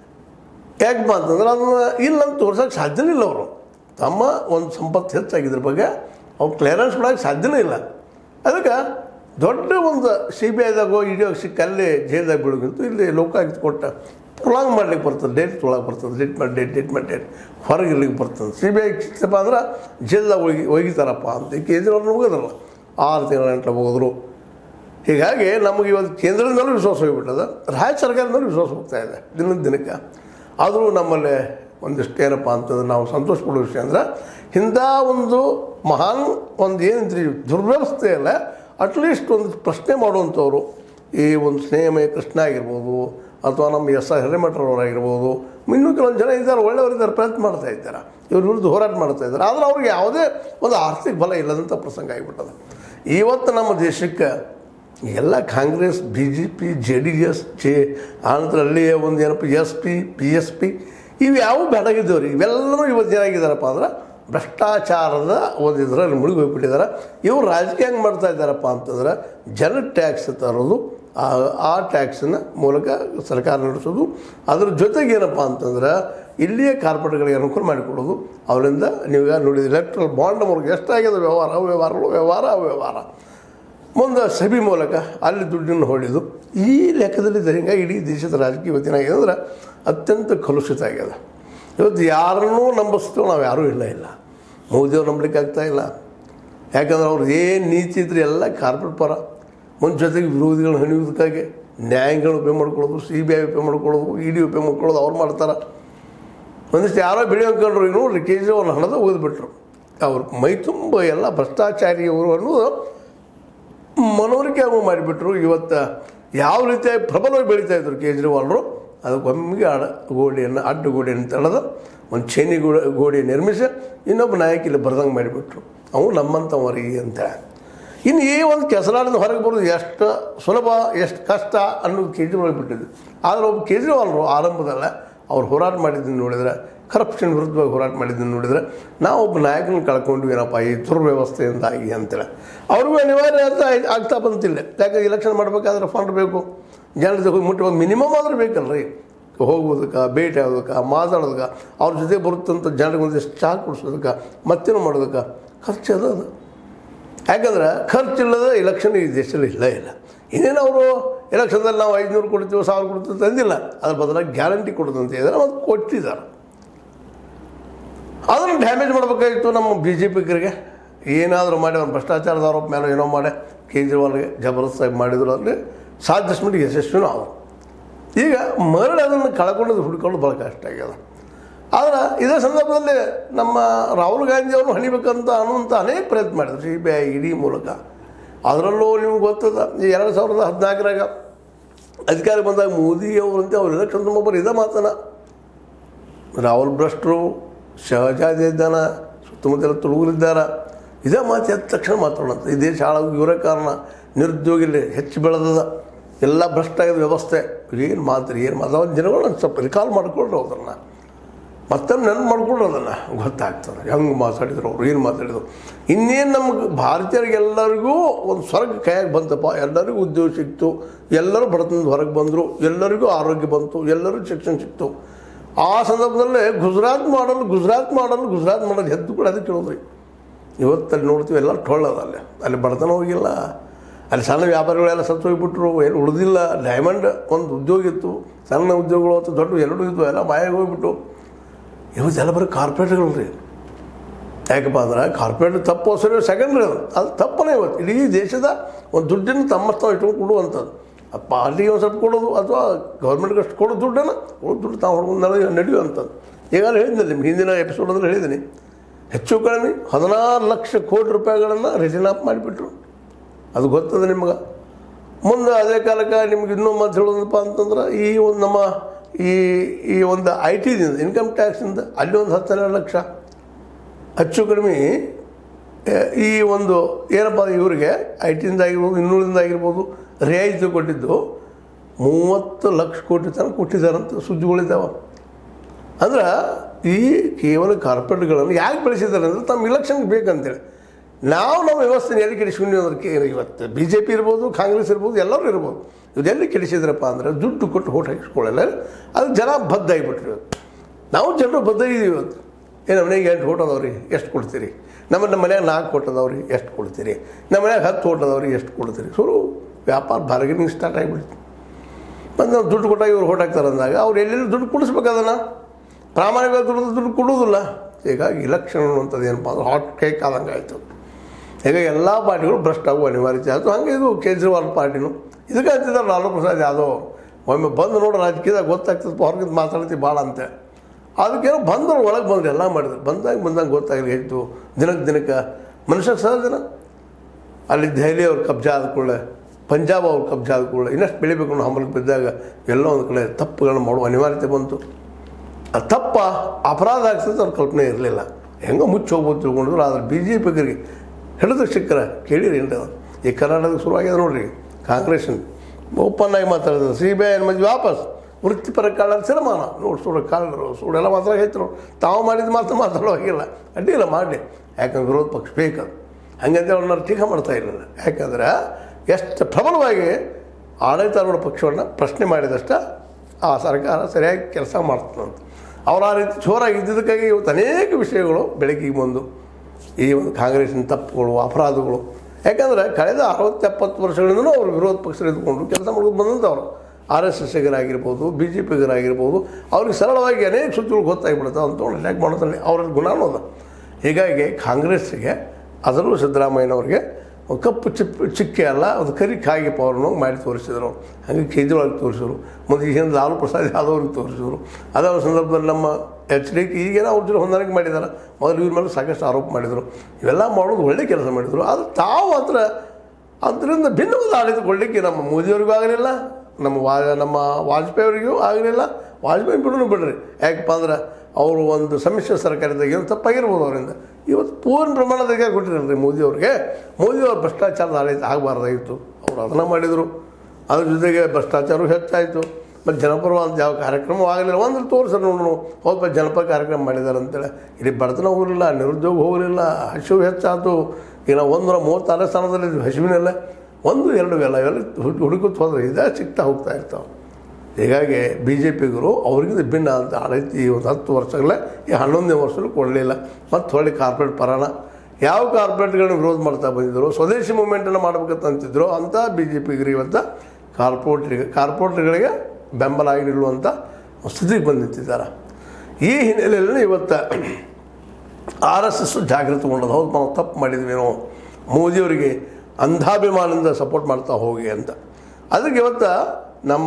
ಯಾಕಪ್ಪ ಅಂತಂದ್ರೆ ಅದನ್ನು ಇಲ್ಲ ಅಂತ ತೋರ್ಸೋಕ್ಕೆ ಸಾಧ್ಯನೇ ಇಲ್ಲ. ಅವರು ತಮ್ಮ ಒಂದು ಸಂಪತ್ತು ಹೆಚ್ಚಾಗಿದ್ರ ಬಗ್ಗೆ ಅವ್ರು ಕ್ಲಿಯರೆನ್ಸ್ ಕೊಡೋಕ್ಕೆ ಸಾಧ್ಯನೇ ಇಲ್ಲ. ಅದಕ್ಕೆ ದೊಡ್ಡ ಒಂದು ಸಿ ಬಿ ಐದಾಗೋ ಇ ಡಿ ಸಿಕ್ಕ ಅಲ್ಲೇ ಜೈಲ್ದಾಗ ಬೀಳೋಗಿಂತ ಇಲ್ಲಿ ಲೋಕಾಯುಕ್ತ ಕೊಟ್ಟ ಪ್ರೊಲಾಂಗ್ ಮಾಡ್ಲಿಕ್ಕೆ ಬರ್ತದೆ, ಡೇಟ್ ತೊಗೊಳಕ್ಕೆ ಬರ್ತದೆ, ಡೇಟ್ ಮಾಡಿ ಡೇಟ್ ಡೇಟ್ ಮಾಡಿ ಡೇಟ್ ಹೊರಗೆ ಇರ್ಲಿಕ್ಕೆ ಬರ್ತದೆ. ಸಿ ಬಿ ಐ ಸಿಕ್ತಪ್ಪ ಅಂದ್ರೆ ಜೈಲ್ದಾಗ ಹೋಗಿ ಒಯ್ತಾರಪ್ಪ ಅಂತ ಈ ಕೇಂದ್ರವ್ರನ್ನ ಹೋಗೋದ್ರಲ್ಲ, ಆರು ತಿಂಗಳ ಗಂಟೆ ಹೋಗೋದ್ರು. ಹೀಗಾಗಿ ನಮಗೆ ಇವತ್ತು ಕೇಂದ್ರದಿಂದಲೂ ವಿಶ್ವಾಸ ಹೋಗಿಬಿಟ್ಟದ, ರಾಜ್ಯ ಸರ್ಕಾರದಿಂದಲೂ ವಿಶ್ವಾಸ ಹೋಗ್ತಾ ಇದೆ ದಿನದ ದಿನಕ್ಕೆ. ಆದರೂ ನಮ್ಮಲ್ಲಿ ಒಂದಿಷ್ಟು ಏನಪ್ಪ ಅಂತಂದ್ರೆ ನಾವು ಸಂತೋಷ ಪಡೋ ವಿಷಯ ಅಂದ್ರೆ ಇಂಥ ಒಂದು ಮಹಾನ್ ಒಂದು ಏನಂತೀರಿ ದುರ್ವ್ಯವಸ್ಥೆಯಲ್ಲ ಅಟ್ಲೀಸ್ಟ್ ಒಂದು ಪ್ರಶ್ನೆ ಮಾಡುವಂಥವ್ರು ಈ ಒಂದು ಸ್ನೇಹಮಯ ಕೃಷ್ಣ ಆಗಿರ್ಬೋದು ಅಥವಾ ನಮ್ಮ ಎಸ್ ಆರ್ ಹಿರೇಮಠರವರಾಗಿರ್ಬೋದು, ಇನ್ನೂ ಕೆಲವೊಂದು ಜನ ಇದ್ದಾರೆ, ಒಳ್ಳೆಯವರಿದ್ದಾರೆ, ಪ್ರಯತ್ನ ಮಾಡ್ತಾ ಇದ್ದಾರೆ, ಇವ್ರ ವಿರುದ್ಧ ಹೋರಾಟ ಮಾಡ್ತಾ ಇದ್ದಾರೆ. ಆದರೆ ಅವ್ರಿಗೆ ಯಾವುದೇ ಒಂದು ಆರ್ಥಿಕ ಬಲ ಇಲ್ಲದಂಥ ಪ್ರಸಂಗ ಆಗಿಬಿಟ್ಟದ. ಇವತ್ತು ನಮ್ಮ ದೇಶಕ್ಕೆ ಎಲ್ಲ Congress, B J P, J D S, J ಆನಂತರ ಅಲ್ಲಿ ಒಂದು ಏನಪ್ಪ S P, P S P ಇವು ಯಾವ ಬೇಡಾಗಿದ್ದೇವ್ರಿ. ಇವೆಲ್ಲರೂ ಇವತ್ತು ಏನಾಗಿದ್ದಾರಪ್ಪ ಅಂದ್ರೆ ಭ್ರಷ್ಟಾಚಾರದ ಒಂದು ಇದರಲ್ಲಿ ಮುಳುಗಿ ಹೋಗ್ಬಿಟ್ಟಿದ್ದಾರೆ. ಇವರು ರಾಜಕೀಯ ಹೆಂಗೆ ಮಾಡ್ತಾ ಇದ್ದಾರಪ್ಪ ಅಂತಂದ್ರೆ ಜನ ಟ್ಯಾಕ್ಸ್ ತರೋದು, ಆ ಟ್ಯಾಕ್ಸನ್ನ ಮೂಲಕ ಸರ್ಕಾರ ನಡೆಸೋದು, ಅದ್ರ ಜೊತೆಗೆ ಏನಪ್ಪ ಅಂತಂದ್ರೆ ಇಲ್ಲಿಯ ಕಾರ್ಪೊರೇಟ್ಗಳಿಗೆ ಅನುಕೂಲ ಮಾಡಿಕೊಡೋದು. ಅವರಿಂದ ನೀವೀಗ ನೋಡಿದ ಎಲೆಕ್ಟ್ರಲ್ ಬಾಂಡ್ ಮೂಲಕ ಎಷ್ಟಾಗಿದೆ ವ್ಯವಹಾರ, ಅವ್ಯವಹಾರಗಳು ವ್ಯವಹಾರ ಅವ್ಯವಹಾರ ಮುಂದೆ ಸಭೆ ಮೂಲಕ ಅಲ್ಲಿ ದುಡ್ಡನ್ನು ಹೊಡೆದು ಈ ಲೆಕ್ಕದಲ್ಲಿದ್ದರೆ ಹಿಂಗಾಗಿ ಇಡೀ ದೇಶದ ರಾಜಕೀಯ ಇವತ್ತಿನಾಗಿದೆ ಅಂದ್ರೆ ಅತ್ಯಂತ ಕಲುಷಿತ ಆಗ್ಯದ. ಇವತ್ತು ಯಾರನ್ನೂ ನಂಬಿಸ್ತೇವೆ ನಾವು, ಯಾರೂ ಇಲ್ಲ ಇಲ್ಲ ಮೋದಿಯವ್ರು ನಂಬಲಿಕ್ಕೆ ಆಗ್ತಾಯಿಲ್ಲ. ಯಾಕಂದ್ರೆ ಅವ್ರದ್ದು ಏನು ನೀತಿ ಇದ್ರೆ ಎಲ್ಲ ಕಾರ್ಪೊರೇಟ್ ಪರ, ಮುಂದೆ ಜೊತೆಗೆ ವಿರೋಧಿಗಳನ್ನ ಹಣಿಯೋದಕ್ಕಾಗಿ ನ್ಯಾಯಗಳನ್ನ ಉಪಯೋಗ ಮಾಡ್ಕೊಳ್ಳೋದು, ಸಿ ಬಿ ಐ ಉಪಯೋಗ ಮಾಡ್ಕೊಳ್ಳೋದು, ಇ ಡಿ ಉಪಯೋಗ ಮಾಡ್ಕೊಳ್ಳೋದು ಅವ್ರು ಮಾಡ್ತಾರೆ. ಒಂದಿಷ್ಟು ಯಾರೋ ಬಿಡಿ ಅಂದ್ಕೊಂಡ್ರು ಈಗ ನೋಡ್ರಿ ಕೇಜ್ರಿವಾಲ್ ಹಣದ ಓದ್ಬಿಟ್ರು. ಅವ್ರು ಮೈ ತುಂಬ ಎಲ್ಲ ಭ್ರಷ್ಟಾಚಾರಿ ಅವರು ಅನ್ನೋದು ಮನವರಿಕೆ ಆಗೋ ಮಾಡಿಬಿಟ್ರು. ಇವತ್ತು ಯಾವ ರೀತಿಯಾಗಿ ಪ್ರಬಲವಾಗಿ ಬೆಳೀತಾ ಇದ್ರು ಕೇಜ್ರಿವಾಲ್ರು, ಅದಕ್ಕೆ ಒಮ್ಮೆಗೆ ಅಡ ಗೋಡೆಯನ್ನು ಅಡ್ಡ ಗೋಡೆಯನ್ನು ತಳೆದು ಒಂದು ಚೇನಿ ಗೋಡೆ ಗೋಡೆ ನಿರ್ಮಿಸಿ ಇನ್ನೊಬ್ಬ ನಾಯಕ ಇಲ್ಲಿ ಬರ್ದಂಗೆ ಮಾಡಿಬಿಟ್ರು. ಅವು ನಮ್ಮಂಥವರಿಗೆ ಅಂತ. ಇನ್ನು ಈ ಒಂದು ಕೆಸರಾಡಿನ ಹೊರಗೆ ಬರೋದು ಎಷ್ಟು ಸುಲಭ ಎಷ್ಟು ಕಷ್ಟ ಅನ್ನೋದು ಕೇಜ್ರಿವಾಲ್ ಬಿಟ್ಟಿದ್ದು. ಆದರೆ ಒಬ್ಬ ಕೇಜ್ರಿವಾಲ್ರು ಆರಂಭದಲ್ಲ ಅವ್ರು ಹೋರಾಟ ಮಾಡಿದ್ದನ್ನು ನೋಡಿದ್ರೆ, ಕರಪ್ಷನ್ ವಿರುದ್ಧವಾಗಿ ಹೋರಾಟ ಮಾಡಿದ್ದನ್ನು ನೋಡಿದರೆ ನಾವು ಒಬ್ಬ ನಾಯಕನ ಕಳ್ಕೊಂಡ್ವಿ ಏನಪ್ಪ ಈ ದುರ್ವ್ಯವಸ್ಥೆಯಿಂದಾಗಿ ಅಂತೇಳಿ. ಅವ್ರಿಗೂ ಅನಿವಾರ್ಯ ಅಂತ ಆಗ್ತಾ ಬಂತಿಲ್ಲ. ಯಾಕೆ ಎಲೆಕ್ಷನ್ ಮಾಡಬೇಕಾದ್ರೆ ಫಂಡ್ ಬೇಕು, ಜನರ ಹೋಗಿ ಮುಟ್ಟುವ ಮಿನಿಮಮ್ ಆದರೂ ಬೇಕಲ್ರಿ, ಹೋಗೋದಕ್ಕೆ, ಭೇಟಿ ಆಗೋದಕ್ಕೆ, ಮಾತಾಡೋದಕ್ಕೆ, ಅವ್ರ ಜೊತೆ ಬರುತ್ತಂಥ ಜನರಿಗೆ ಒಂದಿಷ್ಟು ಚಹಾ ಕುಡಿಸೋದಕ್ಕೆ, ಮತ್ತೇನು ಮಾಡೋದಕ್ಕೆ ಖರ್ಚು ಅದು ಅದು. ಯಾಕಂದ್ರೆ ಖರ್ಚಿಲ್ಲದ ಎಲೆಕ್ಷನ್ ಈ ದೇಶದಲ್ಲಿ ಇಲ್ಲ ಇಲ್ಲ. ಇನ್ನೇನು ಅವರು ಎಲೆಕ್ಷನ್ದಲ್ಲಿ ನಾವು ಐದುನೂರು ಕೊಡ್ತೀವಿ, ಸಾವಿರ ಕೊಡ್ತೀವಿ ತಂದಿಲ್ಲ, ಅದ್ರ ಬದಲಾಗಿ ಗ್ಯಾರಂಟಿ ಕೊಡೋದಂತ ಇದ್ದಾರೆ, ಮತ್ತು ಕೊಟ್ಟಿದ್ದಾರೆ. ಅದನ್ನು ಡ್ಯಾಮೇಜ್ ಮಾಡಬೇಕಾಗಿತ್ತು ನಮ್ಮ ಬಿ ಜೆ ಪಿಗರಿಗೆ. ಏನಾದರೂ ಮಾಡಿ ಅವ್ರು ಭ್ರಷ್ಟಾಚಾರದ ಆರೋಪ ಮೇಲೆ ಏನೋ ಮಾಡಿ ಕೇಜ್ರಿವಾಲ್ಗೆ ಜಬರ್ದಸ್ತಾಗಿ ಮಾಡಿದ್ರು. ಅಲ್ಲಿ ಸಾಧ್ಯಷ್ಟು ಮಟ್ಟಿಗೆ ಯಶಸ್ವಿನೂ ಅವರು. ಈಗ ಮರಳಿ ಅದನ್ನು ಕಳ್ಕೊಳ್ಳೋದು ಹುಡ್ಕೊಳ್ಳೋದು ಭಾಳ ಕಷ್ಟ ಆಗ್ಯದ. ಆದರೆ ಇದೇ ಸಂದರ್ಭದಲ್ಲಿ ನಮ್ಮ ರಾಹುಲ್ ಗಾಂಧಿ ಅವ್ರನ್ನ ಹಣಿಬೇಕಂತ ಅನ್ನುವಂಥ ಅನೇಕ ಪ್ರಯತ್ನ ಮಾಡಿದ್ರು ಸಿ ಬಿ ಐ ಇಡಿ ಮೂಲಕ. ಅದರಲ್ಲೂ ನಿಮ್ಗೆ ಗೊತ್ತದ, ಈ ಎರಡು ಸಾವಿರದ ಹದಿನಾಲ್ಕರಾಗ ಅಧಿಕಾರ ಬಂದಾಗ ಮೋದಿ ಅವರಂತೆ ಅವ್ರು ಎಲೆಕ್ಷನ್ ತುಂಬ ಬರೀ ಇದೇ ಮಾತನ, ರಾಹುಲ್ ಭ್ರಷ್ಟರು, ಶಹಜಾದಿ ಇದ್ದಾನ, ಸುತ್ತಮುತ್ತಲ ತುಳುಗರಿದ್ದಾರೆ, ಇದೇ ಮಾತು ಎದ್ದ ತಕ್ಷಣ ಮಾತಾಡೋಂಥ ಈ ದೇಶ ಹಾಳಾಗಿ ಇವರೇ ಕಾರಣ, ನಿರುದ್ಯೋಗಿಲ್ಲಿ ಹೆಚ್ಚು ಬೆಳೆದದ, ಎಲ್ಲ ಭ್ರಷ್ಟ ಆಗಿದ ವ್ಯವಸ್ಥೆ. ಏನು ಮಾತ್ರಿ ಏನು ಮಾತು ಅವ್ರ ಜನಗಳನ್ನ ಸ್ವಲ್ಪ ರಿಕಾಲ್ ಮಾಡಿಕೊಳ್ರಿ, ಅದನ್ನು ಮತ್ತೆ ನೆನಪು ಮಾಡ್ಕೊಂಡ್ರು, ಅದನ್ನು ಗೊತ್ತಾಗ್ತದೆ ಹೆಂಗೆ ಮಾತಾಡಿದ್ರು ಅವ್ರು, ಏನು ಮಾತಾಡಿದ್ರು. ಇನ್ನೇನು ನಮ್ಗೆ ಭಾರತೀಯರಿಗೆಲ್ಲರಿಗೂ ಒಂದು ಸ್ವರ್ಗ ಕೈಯಾಗಿ ಬಂತಪ್ಪ, ಎಲ್ಲರಿಗೂ ಉದ್ಯೋಗ ಸಿಕ್ತು, ಎಲ್ಲರೂ ಬಡತನದ ಹೊರಗೆ ಬಂದರು, ಎಲ್ಲರಿಗೂ ಆರೋಗ್ಯ ಬಂತು, ಎಲ್ಲರಿಗೂ ಶಿಕ್ಷಣ ಸಿಕ್ತು. ಆ ಸಂದರ್ಭದಲ್ಲೇ ಗುಜರಾತ್ ಮಾಡಲು ಗುಜರಾತ್ ಮಾಡಲು ಗುಜರಾತ್ ಮಾಡಲು ಹೆದ್ದು ಕೂಡ ಅದಕ್ಕೆ ಕೇಳಿದ್ರಿ. ಇವತ್ತಲ್ಲಿ ನೋಡ್ತೀವಿ ಎಲ್ಲ ಟೊಳ್ಳದ, ಅಲ್ಲಿ ಅಲ್ಲಿ ಬಡತನ ಹೋಗಿಲ್ಲ, ಅಲ್ಲಿ ಸಣ್ಣ ವ್ಯಾಪಾರಿಗಳೆಲ್ಲ ಸತ್ತು ಹೋಗಿಬಿಟ್ರು, ಏನು ಉಳಿದಿಲ್ಲ. ಡೈಮಂಡ್ ಒಂದು ಉದ್ಯೋಗ ಇತ್ತು, ಸಣ್ಣ ಉದ್ಯೋಗಗಳು ಅಥವಾ ದೊಡ್ಡ ಎರಡೂ ಇತ್ತು, ಎಲ್ಲ ಮಾಯಾಗಿ ಹೋಗ್ಬಿಟ್ಟು. ಇವತ್ತೆಲ್ಲ ಬರೀ ಕಾರ್ಪೊರೇಟ್ಗಳು ರೀ. ಯಾಕಪ್ಪ ಅಂದ್ರೆ ಕಾರ್ಪೊರೇಟ್ ತಪ್ಪು ಸರಿ ಸೆಕೆಂಡ್ರಿ, ಅದು ಅದು ತಪ್ಪನೇ. ಇವತ್ತು ಇಡೀ ದೇಶದ ಒಂದು ದುಡ್ಡನ್ನು ತಮ್ಮಸ್ತಾವ ಇಟ್ಕೊಂಡು ಕೊಡುವಂಥದ್ದು, ಅದು ಪಾರ್ಟಿಗೆ ಒಂದು ಸ್ವಲ್ಪ ಕೊಡೋದು ಅಥವಾ ಗೌರ್ಮೆಂಟ್ಗೆ ಅಷ್ಟು ಕೊಡೋದು ದುಡ್ಡನ್ನು ಕೊಡೋದು ದುಡ್ಡು ತಾವು ಹೊಡ್ಕೊಂಡು ನಡೆಯೋ ನಡೆಯುವಂಥದ್ದು. ಈಗಾಗಲೇ ಹೇಳಿದ್ದೀನಿ ನಿಮ್ಗೆ ಹಿಂದಿನ ಎಪಿಸೋಡಲ್ಲಿ ಹೇಳಿದ್ದೀನಿ, ಹೆಚ್ಚು ಕಡಿಮೆ ಹದಿನಾರು ಲಕ್ಷ ಕೋಟಿ ರೂಪಾಯಿಗಳನ್ನು ರಿಟರ್ನ್ ಆಫ್ ಮಾಡಿಬಿಟ್ರು. ಅದು ಗೊತ್ತದೆ ನಿಮ್ಗೆ. ಮುಂದೆ ಅದೇ ಕಾಲಕ್ಕೆ ನಿಮ್ಗೆ ಇನ್ನೂ ಮತ್ತೆ ಹೇಳೋದಪ್ಪ ಅಂತಂದ್ರೆ, ಈ ಒಂದು ನಮ್ಮ ಈ ಈ ಒಂದು ಐ ಟಿದಿಂದ ಇನ್ಕಮ್ ಟ್ಯಾಕ್ಸಿಂದ ಅಲ್ಲಿ ಒಂದು ಹತ್ತೆರಡು ಲಕ್ಷ ಹೆಚ್ಚು ಕಡಿಮೆ ಈ ಒಂದು ಏನಪ್ಪ ಇವರಿಗೆ ಐ ಟಿಯಿಂದ ಆಗಿರ್ಬೋದು, ಇನ್ನೂರಿಂದ ಆಗಿರ್ಬೋದು ರಿಯಾಯಿತಿ ಕೊಟ್ಟಿದ್ದು ಮೂವತ್ತು ಲಕ್ಷ ಕೋಟಿ ತನಕ ಕೊಟ್ಟಿದ್ದಾರಂತ ಸುದ್ದಿಗಳಿದ್ದಾವೆ. ಅಂದ್ರೆ ಈ ಕೇವಲ ಕಾರ್ಪೊರೇಟ್ಗಳನ್ನು ಯಾಕೆ ಬೆಳೆಸಿದ್ದಾರೆ ಅಂದರೆ ತಮ್ಮ ಇಲೆಕ್ಷನ್ಗೆ ಬೇಕಂತೇಳಿ. ನಾವು ನಮ್ಮ ವ್ಯವಸ್ಥೆನ ಎಲ್ಲಿ ಕೆಡಿಸ್ಕೊಂಡ್ವಿ ಅಂದ್ರೆ, ಇವತ್ತು ಬಿ ಜೆ ಪಿ ಇರ್ಬೋದು, ಕಾಂಗ್ರೆಸ್ ಇರ್ಬೋದು, ಎಲ್ಲರೂ ಇರ್ಬೋದು, ಇದೆಲ್ಲಿ ಕೆಡಿಸಿದ್ರಪ್ಪ ಅಂದರೆ ದುಡ್ಡು ಕೊಟ್ಟು ಓಟ್ ಹಾಕಿಸ್ಕೊಳ್ಳಲ್ಲ, ಅದು ಜನ ಬದ್ಧ ಆಗಿಬಿಟ್ರಿ. ಇವತ್ತು ನಾವು ಜನರು ಬದ್ಧ ಇದ್ದೀವಿ. ಇವತ್ತು ಏನು ನಮ್ಮ ಮನೆಗೆ ಎಂಟು ಓಟ್ ಅದಾವ್ರಿ, ಎಷ್ಟು ಕೊಡ್ತೀರಿ? ನಮ್ಮ ನಮ್ಮ ಮನ್ಯಾಗ ನಾಲ್ಕು ಓಟ್ ಅದಾವ್ರಿ, ಎಷ್ಟು ಕೊಡ್ತೀರಿ? ನಮ್ಮ ಮನ್ಯಾಗ ಹತ್ತು ಓಟ್ ಅದಾವ್ರಿ, ಎಷ್ಟು ಕೊಡ್ತೀರಿ? ಶುರು ವ್ಯಾಪಾರ ಬಾರ್ಗೇನಿಂಗ್ ಸ್ಟಾರ್ಟ್ ಆಗಿಬಿಡ್ತು. ಮತ್ತು ನಾವು ದುಡ್ಡು ಕೊಟ್ಟಾಗ ಇವ್ರು ಓಟ್ ಹಾಕ್ತಾರೆ ಅಂದಾಗ ಅವ್ರು ಎಲ್ಲೆಲ್ಲಿ ದುಡ್ಡು ಕೊಡಿಸ್ಬೇಕು, ಅದನ್ನು ಪ್ರಾಮಾಣಿಕವಾಗಿ ದುಡ್ಡು ದುಡ್ಡು ಕೊಡೋದಿಲ್ಲ. ಹೀಗಾಗಿ ಇಲೆಕ್ಷನ್ ಅನ್ನುವಂಥದ್ದು ಏನಪ್ಪ ಅಂದ್ರೆ ಹಾಟ್ ಕೇಕ್ ಆದಂಗೆ ಆಯಿತು. ಹೀಗಾಗಿ ಎಲ್ಲ ಪಾರ್ಟಿಗಳು ಭ್ರಷ್ಟ ಆಗುವ ಅನಿವಾರ್ಯತೆ ಆಯಿತು. ಹಾಗೆ ಇದು ಕೇಜ್ರಿವಾಲ್ ಪಾರ್ಟಿನೂ ಇದಕ್ಕೆ ಅಂತಿದ್ದಾರೆ ಲಾಲು ಪ್ರಸಾದ್ ಯಾದವ್. ಒಮ್ಮೆ ಬಂದು ನೋಡೋ ರಾಜಕೀಯದಾಗ ಗೊತ್ತಾಗ್ತದೆ, ಹೊರಗಿದ್ದು ಮಾತಾಡ್ತೀವಿ ಭಾಳ ಅಂತೆ. ಅದಕ್ಕೇನೋ ಬಂದರು, ಒಳಗೆ ಬಂದರು, ಎಲ್ಲ ಮಾಡಿದ್ರು. ಬಂದಾಗ ಬಂದಂಗೆ ಗೊತ್ತಾಗಲಿ ಹೆಚ್ಚು ದಿನಕ್ಕೆ ದಿನಕ್ಕೆ ಮನುಷ್ಯ ಸಹಜನ. ಅಲ್ಲಿ ದೆಹಲಿ ಅವ್ರು ಕಬ್ಜಾ ಆದ ಕೂಡಲೇ, ಪಂಜಾಬ್ ಅವ್ರು ಕಬ್ಜಾ ಆದ ಕೂಡಲೇ ಇನ್ನಷ್ಟು ಬೆಳಿಬೇಕು ಅನ್ನೋ ಹಂಬಲಕ್ಕೆ ಬಿದ್ದಾಗ ಎಲ್ಲ ಒಂದು ಕಡೆ ತಪ್ಪುಗಳನ್ನು ಮಾಡುವ ಅನಿವಾರ್ಯತೆ ಬಂತು. ಆ ತಪ್ಪ ಅಪರಾಧ ಆಗ್ತದೆ ಅವ್ರ ಕಲ್ಪನೆ ಇರಲಿಲ್ಲ. ಹೆಂಗೋ ಮುಚ್ಚಿ ಹೋಗ್ಬೋದು ತಿಳ್ಕೊಂಡಿದ್ರು. ಆದರೆ ಬಿ ಜೆ ಪಿಗರಿಗೆ ಹಿಡಿದು ಸಿಕ್ಕರ ಕೇಳಿರಿ ಏನ್ರಿ ಅದು. ಈ ಕರ್ನಾಟಕದ ಶುರುವಾಗಿದೆ ನೋಡ್ರಿ, ಕಾಂಗ್ರೆಸ್ ಓಪನ್ ಆಗಿ ಮಾತಾಡಿದ್ರು, ಸಿ ಬಿ ಐ ಮಧ್ಯೆ ವಾಪಸ್ ವೃತ್ತಿಪರ ಕಾಳರ ಸಿರಮಾನ ನೋಡಿ, ಸುಡ ಕಾಳರು ಸುಡೆಲ್ಲ ಮಾತ್ರ ಹೇಳ್ತಾರೆ. ತಾವು ಮಾಡಿದ ಮಾತ್ರ ಮಾತಾಡೋ ಹಾಗಿಲ್ಲ, ಅಡ್ಡಿಲ್ಲ ಮಾಡಲಿ, ಯಾಕಂದ್ರೆ ವಿರೋಧ ಪಕ್ಷ ಬೇಕದು. ಹಂಗಂತ ಅವ್ರನ್ನ ಟೀಕಾ ಮಾಡ್ತಾ ಇರಲಿಲ್ಲ. ಯಾಕಂದ್ರೆ ಎಷ್ಟು ಪ್ರಬಲವಾಗಿ ಆಡಳಿತಾರೂಢ ಪಕ್ಷವನ್ನು ಪ್ರಶ್ನೆ ಮಾಡಿದಷ್ಟ ಆ ಸರ್ಕಾರ ಸರಿಯಾಗಿ ಕೆಲಸ ಮಾಡ್ತದಂತ. ಅವ್ರು ಆ ರೀತಿ ಜೋರಾಗಿ ಇದ್ದಿದ್ದಕ್ಕಾಗಿ ಇವತ್ತು ಅನೇಕ ವಿಷಯಗಳು ಬೆಳಕಿಗೆ ಬಂದು ಈ ಒಂದು ಕಾಂಗ್ರೆಸ್ಸಿನ ತಪ್ಪುಗಳು, ಅಪರಾಧಗಳು. ಯಾಕಂದರೆ ಕಳೆದ ಅರವತ್ತು ಎಪ್ಪತ್ತು ವರ್ಷಗಳಿಂದಲೂ ಅವರು ವಿರೋಧ ಪಕ್ಷ ಇದ್ಕೊಂಡು ಕೆಲಸ ಮಾಡೋದು ಬಂದಂಥವ್ರು. ಆರ್ ಎಸ್ ಎಸ್ಸಿಗರಾಗಿರ್ಬೋದು, ಬಿ ಜೆ ಪಿಗರಾಗಿರ್ಬೋದು, ಅವ್ರಿಗೆ ಸರಳವಾಗಿ ಅನೇಕ ಸುದ್ದಿಗಳು ಗೊತ್ತಾಗಿಬಿಡುತ್ತೆ ಅಂತ ಅಟ್ಯಾಕ್ ಮಾಡೋದ್ರಲ್ಲಿ ಅವ್ರ ಗುಣನೂ ಅದ. ಹೀಗಾಗಿ ಕಾಂಗ್ರೆಸ್ಸಿಗೆ ಅದರಲ್ಲೂ ಸಿದ್ದರಾಮಯ್ಯನವ್ರಿಗೆ ಕಪ್ಪು ಚಿಪ್ ಚಿಕ್ಕೆ ಅಲ್ಲ, ಅದು ಕರಿ ಕಾಗಿ ಪವರ್ನೋ ಮಾಡಿ ತೋರಿಸಿದ್ರು. ಹಾಗೆ ಕೇಜ್ರಿವಾಲ್ಗೆ ತೋರಿಸಿದ್ರು, ಮತ್ತು ಈಗ ಲಾಲು ಪ್ರಸಾದ್ ಯಾದವ್ರಿಗೆ ತೋರಿಸಿದ್ರು. ಅದಾವ ಸಂದರ್ಭದಲ್ಲಿ ನಮ್ಮ ಎಚ್ ಡಿ ಕೆ ಈಗೇನೋ ಅವ್ರ ಜೊತೆ ಹೊಂದಾಣಿಕೆ ಮಾಡಿದ್ದಾರೆ. ಮೊದಲು ಇವ್ರ ಮೇಲೆ ಸಾಕಷ್ಟು ಆರೋಪ ಮಾಡಿದರು. ಇವೆಲ್ಲ ಮಾಡೋದು ಒಳ್ಳೆ ಕೆಲಸ ಮಾಡಿದರು. ಆದರೆ ತಾವು ಹತ್ರ ಅದರಿಂದ ಭಿನ್ನವಾದ ಆಡಳಿತ ಕೊಡಲಿಕ್ಕೆ ನಮ್ಮ ಮೋದಿಯವ್ರಿಗೂ ಆಗಲಿಲ್ಲ, ನಮ್ಮ ವಾ ನಮ್ಮ ವಾಜಪೇಯಿ ಅವರಿಗೂ ಆಗಲಿಲ್ಲ. ವಾಜಪೇಯಿ ಬಿಡೋನು ಬಿಡ್ರಿ, ಯಾಕಪ್ಪ ಅಂದ್ರೆ ಅವರು ಒಂದು ಸಮ್ಮಿಶ್ರ ಸರ್ಕಾರದಾಗ ಏನೋ ತಪ್ಪಾಗಿರ್ಬೋದು ಅವರಿಂದ. ಇವತ್ತು ಪೂರ್ಣ ಪ್ರಮಾಣದಾಗ ಕೊಟ್ಟಿರಲ್ರಿ ಮೋದಿಯವ್ರಿಗೆ. ಮೋದಿಯವ್ರ ಭ್ರಷ್ಟಾಚಾರದ ಆಡಳಿತ ಆಗಬಾರ್ದಾಗಿತ್ತು, ಅವರು ಅದನ್ನು ಮಾಡಿದರು. ಅದ್ರ ಜೊತೆಗೆ ಭ್ರಷ್ಟಾಚಾರವೂ ಹೆಚ್ಚಾಯಿತು. ಮತ್ತು ಜನಪರವಾದ ಯಾವ ಕಾರ್ಯಕ್ರಮ ಆಗಲಿಲ್ಲ. ಒಂದು ತೋರಿಸ್ರಿ ನೋಡೋಣ, ಹೋದ ಜನಪರ ಕಾರ್ಯಕ್ರಮ ಮಾಡಿದ್ದಾರೆ ಅಂತೇಳಿ. ಇಲ್ಲಿ ಬಡತನ ಹೋಗಲಿಲ್ಲ, ನಿರುದ್ಯೋಗ ಹೋಗಲಿಲ್ಲ, ಹಸಿವು ಹೆಚ್ಚಾಯಿತು. ಈಗ ನಾವು ಒಂದು ನೂರ ಮೂವತ್ತಾರನೇ ಸ್ಥಾನದಲ್ಲಿ ಹಸಿವಿನೆಲ್ಲ ಒಂದು ಎರಡು ಎಲ್ಲ ಇವೆಲ್ಲ ಹುಡುಕುತ್ತ ಹೋದ್ರೆ ಇದೇ ಸಿಗ್ತಾ ಹೋಗ್ತಾ ಇರ್ತಾವೆ. ಹೀಗಾಗಿ ಬಿ ಜೆ ಪಿಗರು ಅವ್ರಿಗಿಂತ ಭಿನ್ನ ಅಂತ ಆಡಳಿತ ಈ ಒಂದು ಹತ್ತು ವರ್ಷಗಳೇ ಈ ಹನ್ನೊಂದನೇ ವರ್ಷದಲ್ಲೂ ಕೊಡಲಿಲ್ಲ. ಮತ್ತು ಹೊಳ್ಳಿ ಕಾರ್ಪೊರೇಟ್ ಪರಾಣ ಯಾವ ಕಾರ್ಪೊರೇಟ್ಗಳನ್ನ ವಿರೋಧ ಮಾಡ್ತಾ ಬಂದಿದ್ರು, ಸ್ವದೇಶಿ ಮೂವ್ಮೆಂಟನ್ನು ಮಾಡ್ಬೇಕಂತ ಅಂತಿದ್ರು, ಅಂಥ ಬಿ ಜೆ ಪಿಗರು ಇವತ್ತು ಕಾರ್ಪೊರೇಟ್ರಿಗೆ ಕಾರ್ಪೊರೇಟ್ಗಳಿಗೆ ಬೆಂಬಲ ಆಗಿ ನಿಲ್ಲುವಂಥ ಸ್ಥಿತಿಗೆ ಬಂದು ನಿಂತಿದ್ದಾರೆ. ಈ ಹಿನ್ನೆಲೆಯಲ್ಲಿ ಇವತ್ತು ಆರ್ ಎಸ್ ಎಸ್ ಜಾಗೃತಗೊಂಡದ್ದು. ಹೌದು, ನಾವು ತಪ್ಪು ಮಾಡಿದ್ವೇನೋ, ಮೋದಿಯವರಿಗೆ ಅಂಧಾಭಿಮಾನದಿಂದ ಸಪೋರ್ಟ್ ಮಾಡ್ತಾ ಹೋಗಿ ಅಂತ. ಅದಕ್ಕೆ ಇವತ್ತು ನಮ್ಮ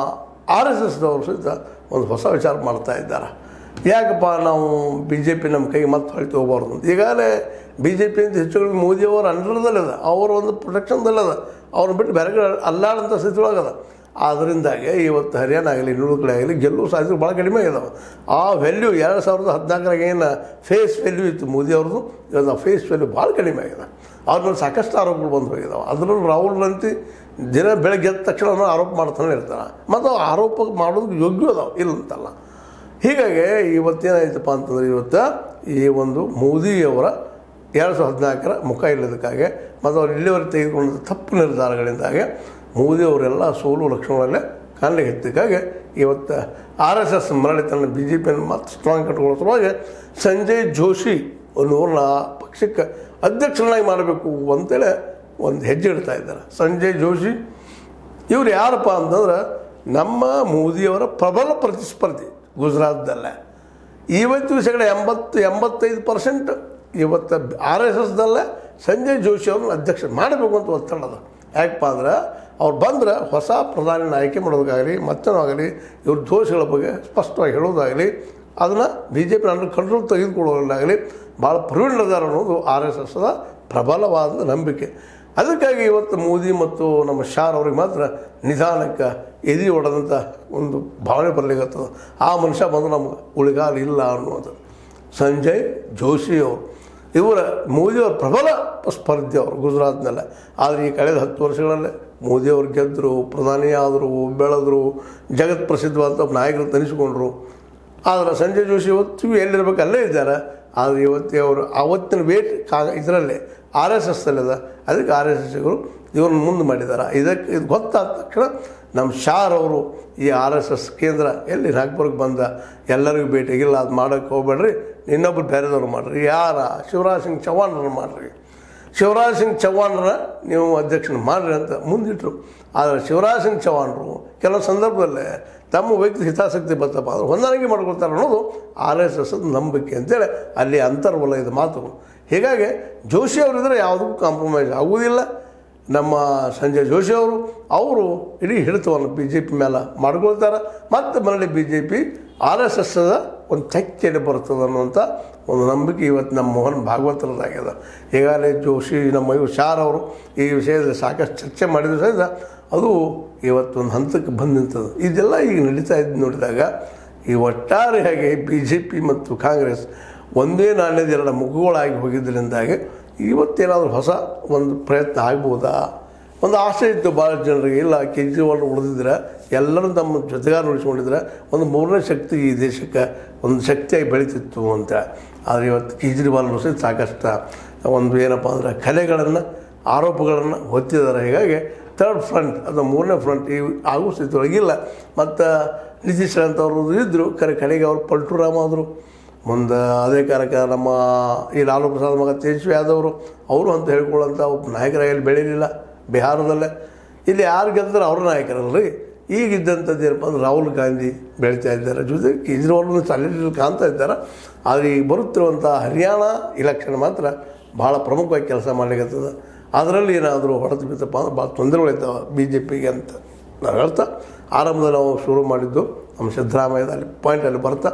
ಆರ್ ಎಸ್ ಎಸ್ದವರು ಸಹಿತ ಒಂದು ಹೊಸ ವಿಚಾರ ಮಾಡ್ತಾ ಇದ್ದಾರೆ. ಯಾಕಪ್ಪ ನಾವು ಬಿ ಜೆ ಪಿ ನಮ್ಮ ಕೈಗೆ ಮತ್ತೆ ಹೊಳಿತು ಹೋಗಬಾರ್ದು ಅಂತ. ಈಗಾಗಲೇ ಬಿ ಜೆ ಪಿ ಅಂತ ಹೆಚ್ಚುಗಳು ಮೋದಿಯವರ ಅಂಡರ್ದಲ್ಲದ, ಅವರ ಒಂದು ಪ್ರೊಟೆಕ್ಷನ್ದಲ್ಲದ, ಅವ್ರನ್ನ ಬಿಟ್ಟು ಬೇರೆ ಕಡೆ ಅಲ್ಲಾಡಂಥ ಸ್ಥಿತಿ ಒಳಗದ. ಆದ್ದರಿಂದಾಗೆ ಇವತ್ತು ಹರಿಯಾಣ ಆಗಲಿ ಇನ್ನೂರು ಕಡೆ ಆಗಲಿ ಗೆಲ್ಲುವ ಸಾಧ್ಯತೆ ಭಾಳ ಕಡಿಮೆ ಇದಾವೆ. ಆ ವ್ಯಾಲ್ಯೂ ಎರಡು ಸಾವಿರದ ಹದಿನಾಲ್ಕರಾಗ ಏನು ಫೇಸ್ ವ್ಯಾಲ್ಯೂ ಇತ್ತು ಮೋದಿ ಅವ್ರದ್ದು, ಇವತ್ತು ಆ ಫೇಸ್ ವ್ಯಾಲ್ಯೂ ಭಾಳ ಕಡಿಮೆ ಆಗಿದೆ. ಅವ್ರ ಮೇಲೆ ಸಾಕಷ್ಟು ಆರೋಪಗಳು ಬಂದು ಹೋಗಿದ್ದಾವೆ. ಅದರಲ್ಲೂ ರಾಹುಲ್ ಗಾಂಧಿ ದಿನ ಬೆಳಗ್ಗೆ ಎದ್ದ ತಕ್ಷಣ ಆರೋಪ ಮಾಡ್ತಾನೆ ಇರ್ತಾರೆ. ಮತ್ತು ಆರೋಪ ಮಾಡೋದಕ್ಕೆ ಯೋಗ್ಯ ಅದಾವೆ, ಇಲ್ಲ ಅಂತಲ್ಲ. ಹೀಗಾಗಿ ಇವತ್ತೇನಾಯ್ತಪ್ಪ ಅಂತಂದರೆ ಇವತ್ತು ಈ ಒಂದು ಮೋದಿಯವರ ಎರಡು ಸಾವಿರದ ಹದಿನಾಲ್ಕರ ಮುಖ ಇಲ್ಲದಕ್ಕಾಗೆ ಮತ್ತು ಅವ್ರು ಇಲ್ಲಿವರೆಗೆ ತೆಗೆದುಕೊಂಡ ತಪ್ಪು ನಿರ್ಧಾರಗಳಿಂದಾಗೆ ಮೋದಿಯವರೆಲ್ಲ ಸೋಲು ಲಕ್ಷಣಗಳಲ್ಲೇ ಕಾಣಲಿಕ್ಕೆ ಎತ್ತಿಕ್ಕಾಗೆ ಇವತ್ತು ಆರ್ ಎಸ್ ಎಸ್ ಮರಳಿ ತನ್ನ ಬಿ ಜೆ ಪಿಯನ್ನು ಮತ್ತೆ ಸ್ಟ್ರಾಂಗ್ ಕಟ್ಕೊಳ್ಳೋದ್ರೊಳಗೆ ಸಂಜಯ್ ಜೋಶಿ ಅನ್ನೋರನ್ನ ಪಕ್ಷಕ್ಕೆ ಅಧ್ಯಕ್ಷರನ್ನಾಗಿ ಮಾಡಬೇಕು ಅಂತೇಳಿ ಒಂದು ಹೆಜ್ಜೆ ಇಡ್ತಾ ಇದ್ದಾರೆ. ಸಂಜಯ್ ಜೋಶಿ ಇವರು ಯಾರಪ್ಪ ಅಂತಂದ್ರೆ ನಮ್ಮ ಮೋದಿಯವರ ಪ್ರಬಲ ಪ್ರತಿಸ್ಪರ್ಧಿ ಗುಜರಾತ್ದಲ್ಲೇ. ಇವತ್ತು ಶೇಕಡ ಎಂಬತ್ತು ಎಂಬತ್ತೈದು ಪರ್ಸೆಂಟ್ ಇವತ್ತು ಆರ್ ಎಸ್ ಎಸ್ದಲ್ಲೇ ಸಂಜಯ್ ಜೋಶಿ ಅವ್ರನ್ನ ಅಧ್ಯಕ್ಷ ಮಾಡಬೇಕು ಅಂತ ಒತ್ತಡದ. ಯಾಕಪ್ಪ ಅಂದ್ರೆ ಅವ್ರು ಬಂದ್ರೆ ಹೊಸ ಪ್ರಧಾನಿನ ಆಯ್ಕೆ ಮಾಡೋದಾಗಲಿ ಮತ್ತೇನಾಗಲಿ ಇವ್ರ ದೋಷಗಳ ಬಗ್ಗೆ ಸ್ಪಷ್ಟವಾಗಿ ಹೇಳೋದಾಗಲಿ ಅದನ್ನು B J P under control ತೆಗೆದುಕೊಳ್ಳೋದಾಗಲಿ ಭಾಳ ಪ್ರವೀಣದಾರ ಅನ್ನೋದು ಆರ್ ಎಸ್ ಎಸ್ದ ಪ್ರಬಲವಾದ ನಂಬಿಕೆ. ಅದಕ್ಕಾಗಿ ಇವತ್ತು ಮೋದಿ ಮತ್ತು ನಮ್ಮ ಶಾರ್ ಅವ್ರಿಗೆ ಮಾತ್ರ ನಿಧಾನಕ್ಕೆ ಎದೆ ಹೊಡೆದಂಥ ಒಂದು ಭಾವನೆ ಬರಲಿಕ್ಕತ್ತದ. ಆ ಮನುಷ್ಯ ಬಂದು ನಮ್ಗೆ ಉಳಿಗಾಲ ಇಲ್ಲ ಅನ್ನೋದು. ಸಂಜಯ್ ಜೋಶಿ ಅವರು ಇವರ ಮೋದಿಯವ್ರ ಪ್ರಬಲ ಸ್ಪರ್ಧಿ ಅವರು ಗುಜರಾತ್ನಲ್ಲೇ. ಆದರೆ ಈ ಕಳೆದ ಹತ್ತು ವರ್ಷಗಳಲ್ಲೇ ಮೋದಿಯವರು ಗೆದ್ದರು, ಪ್ರಧಾನಿ ಆದರು, ಬೆಳೆದರು, ಜಗತ್ ಪ್ರಸಿದ್ಧವಾದ ನಾಯಕರು ತನಿಸಿಕೊಂಡ್ರು. ಆದರೆ ಸಂಜಯ್ ಜೋಶಿ ಇವತ್ತು ಎಲ್ಲಿರ್ಬೇಕು ಅಲ್ಲೇ ಇದ್ದಾರೆ. ಆದರೆ ಇವತ್ತು ಅವರು ಆವತ್ತಿನ ವೇಟ್ ಕಾ ಇದರಲ್ಲೇ ಆರ್ ಎಸ್ ಎಸ್ಸಲ್ಲಿದೆ. ಅದಕ್ಕೆ ಆರ್ ಎಸ್ ಎಸ್ಸಿಗರು ಇವ್ರನ್ನ ಮುಂದೆ ಮಾಡಿದ್ದಾರೆ. ಇದಕ್ಕೆ ಇದು ಗೊತ್ತಾದ ತಕ್ಷಣ ನಮ್ಮ ಶಾರ್ ಅವರು ಈ ಆರ್ ಎಸ್ ಎಸ್ ಕೇಂದ್ರ ಎಲ್ಲಿ ನಾಗ್ಪುರಕ್ಕೆ ಬಂದ ಎಲ್ಲರಿಗೂ ಭೇಟಿಗಿಲ್ಲ, ಅದು ಮಾಡೋಕ್ಕೆ ಹೋಗ್ಬೇಡ್ರಿ, ಇನ್ನೊಬ್ಬರು ಬೇರೆದವ್ರು ಮಾಡಿರಿ. ಯಾರ ಶಿವರಾಜ್ ಸಿಂಗ್ ಚೌಹಾಣ್ರನ್ನ ಮಾಡಿರಿ, ಶಿವರಾಜ್ ಸಿಂಗ್ ಚೌಹಾಣ್ರ ನೀವು ಅಧ್ಯಕ್ಷನ ಮಾಡಿರಿ ಅಂತ ಮುಂದಿಟ್ಟರು. ಆದರೆ ಶಿವರಾಜ್ ಸಿಂಗ್ ಚೌಹಾಣ್ರು ಕೆಲವು ಸಂದರ್ಭದಲ್ಲೇ ತಮ್ಮ ವ್ಯಕ್ತಿ ಹಿತಾಸಕ್ತಿ ಬರ್ತಪ್ಪ ಅಂದ್ರೆ ಹೊಂದಾಣಿಕೆ ಮಾಡ್ಕೊಳ್ತಾರೆ ಅನ್ನೋದು ಆರ್ ಎಸ್ ಎಸ್ ನಂಬಿಕೆ ಅಂತೇಳಿ ಅಲ್ಲಿ ಅಂತರ್ವಲಯದ ಮಾತುಗಳು. ಹೀಗಾಗಿ ಜೋಶಿ ಅವರಿದ್ದರೆ ಯಾವುದಕ್ಕೂ ಕಾಂಪ್ರಮೈಸ್ ಆಗುವುದಿಲ್ಲ. ನಮ್ಮ ಸಂಜಯ್ ಜೋಶಿ ಅವರು ಅವರು ಇಡೀ ಹಿಡಿತವನ್ನು ಬಿ ಜೆ ಪಿ ಮೇಲೆ ಮಾಡ್ಕೊಳ್ತಾರೆ. ಮತ್ತು ಮರಳಿ B J P R S ಎಸ್ದ ಒಂದು ತೆಕ್ಕೆಡೆ ಬರ್ತದೆ ಅನ್ನುವಂಥ ಒಂದು ನಂಬಿಕೆ ಇವತ್ತು ನಮ್ಮ ಮೋಹನ್ ಭಾಗವತರದಾಗಿದೆ. ಈಗಾಗಲೇ ಜೋಶಿ ನಮ್ಮ ಇವು ಶಾರ್ ಅವರು ಈ ವಿಷಯದಲ್ಲಿ ಸಾಕಷ್ಟು ಚರ್ಚೆ ಮಾಡಿದ್ರು ಸಹಿತ ಅದು ಇವತ್ತೊಂದು ಹಂತಕ್ಕೆ ಬಂದು ನಿಂತದ್ದು. ಇದೆಲ್ಲ ಈಗ ನಡೀತಾ ಇದ್ದು ನೋಡಿದಾಗ ಈ ಒಟ್ಟಾರೆಯಾಗಿ ಬಿ ಜೆ ಪಿ ಮತ್ತು ಕಾಂಗ್ರೆಸ್ ಒಂದೇ ನಾಣ್ಯದ ಎರಡು ಮುಖಗಳಾಗಿ ಹೋಗಿದ್ದರಿಂದಾಗಿ ಇವತ್ತೇನಾದರೂ ಹೊಸ ಒಂದು ಪ್ರಯತ್ನ ಆಗ್ಬೋದಾ ಒಂದು ಆಸೆ ಇತ್ತು ಭಾಳ ಜನರಿಗೆ. ಇಲ್ಲ ಕೇಜ್ರಿವಾಲ್ ಉಳಿದಿದ್ರೆ ಎಲ್ಲರೂ ತಮ್ಮ ಜೊತೆಗಾರ ಉಳಿಸ್ಕೊಂಡಿದ್ರೆ ಒಂದು ಮೂರನೇ ಶಕ್ತಿ ಈ ದೇಶಕ್ಕೆ ಒಂದು ಶಕ್ತಿಯಾಗಿ ಬೆಳೀತಿತ್ತು ಅಂತ. ಆದರೆ ಇವತ್ತು ಕೇಜ್ರಿವಾಲ್ ಸಹಿತ ಸಾಕಷ್ಟು ಒಂದು ಏನಪ್ಪ ಅಂದ್ರೆ ಕಲೆಗಳನ್ನು ಆರೋಪಗಳನ್ನು ಹೊತ್ತಿದ್ದಾರೆ. ಹೀಗಾಗಿ ಥರ್ಡ್ ಫ್ರಂಟ್ ಅಥವಾ ಮೂರನೇ ಫ್ರಂಟ್ ಈ ಆಗೋ ಸ್ಥಿತಿ ಒಳಗಿಲ್ಲ. ಮತ್ತು ನಿತೀಶ್ ಅಂತವ್ರು ಇದ್ದರು, ಕರೆ ಕಡೆಗೆ ಅವರು ಪಲ್ಟುರಾಮ್ ಆದರು. ಮುಂದೆ ಅದೇ ಕಾರಕ್ಕೆ ನಮ್ಮ ಈ ಲಾಲು ಪ್ರಸಾದ್ ಮಗ ತೇಜಸ್ವಿ ಯಾದವರು ಅವರು ಅಂತ ಹೇಳ್ಕೊಳ್ಳೋಂಥ ಒಬ್ಬ ನಾಯಕರಾಗಿ ಬೆಳೀಲಿಲ್ಲ ಬಿಹಾರದಲ್ಲೇ. ಇಲ್ಲಿ ಯಾರು ಗೆದ್ದರೆ ಅವ್ರ ನಾಯಕರಲ್ರಿ. ಈಗಿದ್ದಂಥದ್ದು ಏನಪ್ಪ ಅಂದ್ರೆ ರಾಹುಲ್ ಗಾಂಧಿ ಬೆಳೀತಾ ಇದ್ದಾರೆ, ಜೊತೆಗೆ ಕೇಜ್ರಿವಾಲ್ ಚಾಲೆಂಜ್ ಕಾಣ್ತಾ ಇದ್ದಾರೆ. ಆದರೆ ಈಗ ಬರುತ್ತಿರುವಂಥ ಹರಿಯಾಣ ಇಲೆಕ್ಷನ್ ಮಾತ್ರ ಭಾಳ ಪ್ರಮುಖವಾಗಿ ಕೆಲಸ ಮಾಡಲಿಕ್ಕತ್ತದ. ಅದರಲ್ಲಿ ಏನಾದರೂ ಹೊಡೆದು ಬಿತ್ತಪ್ಪ ಅಂದ್ರೆ ಭಾಳ ತೊಂದರೆಗಳಿದ್ದಾವೆ ಬಿ ಜೆ ಪಿಗೆ ಅಂತ ನಾವು ಹೇಳ್ತಾ ಆರಂಭದಲ್ಲಿ ನಾವು ಶುರು ಮಾಡಿದ್ದು ನಮ್ಮ ಸಿದ್ದರಾಮಯ್ಯದ ಅಲ್ಲಿ ಪಾಯಿಂಟಲ್ಲಿ ಬರ್ತಾ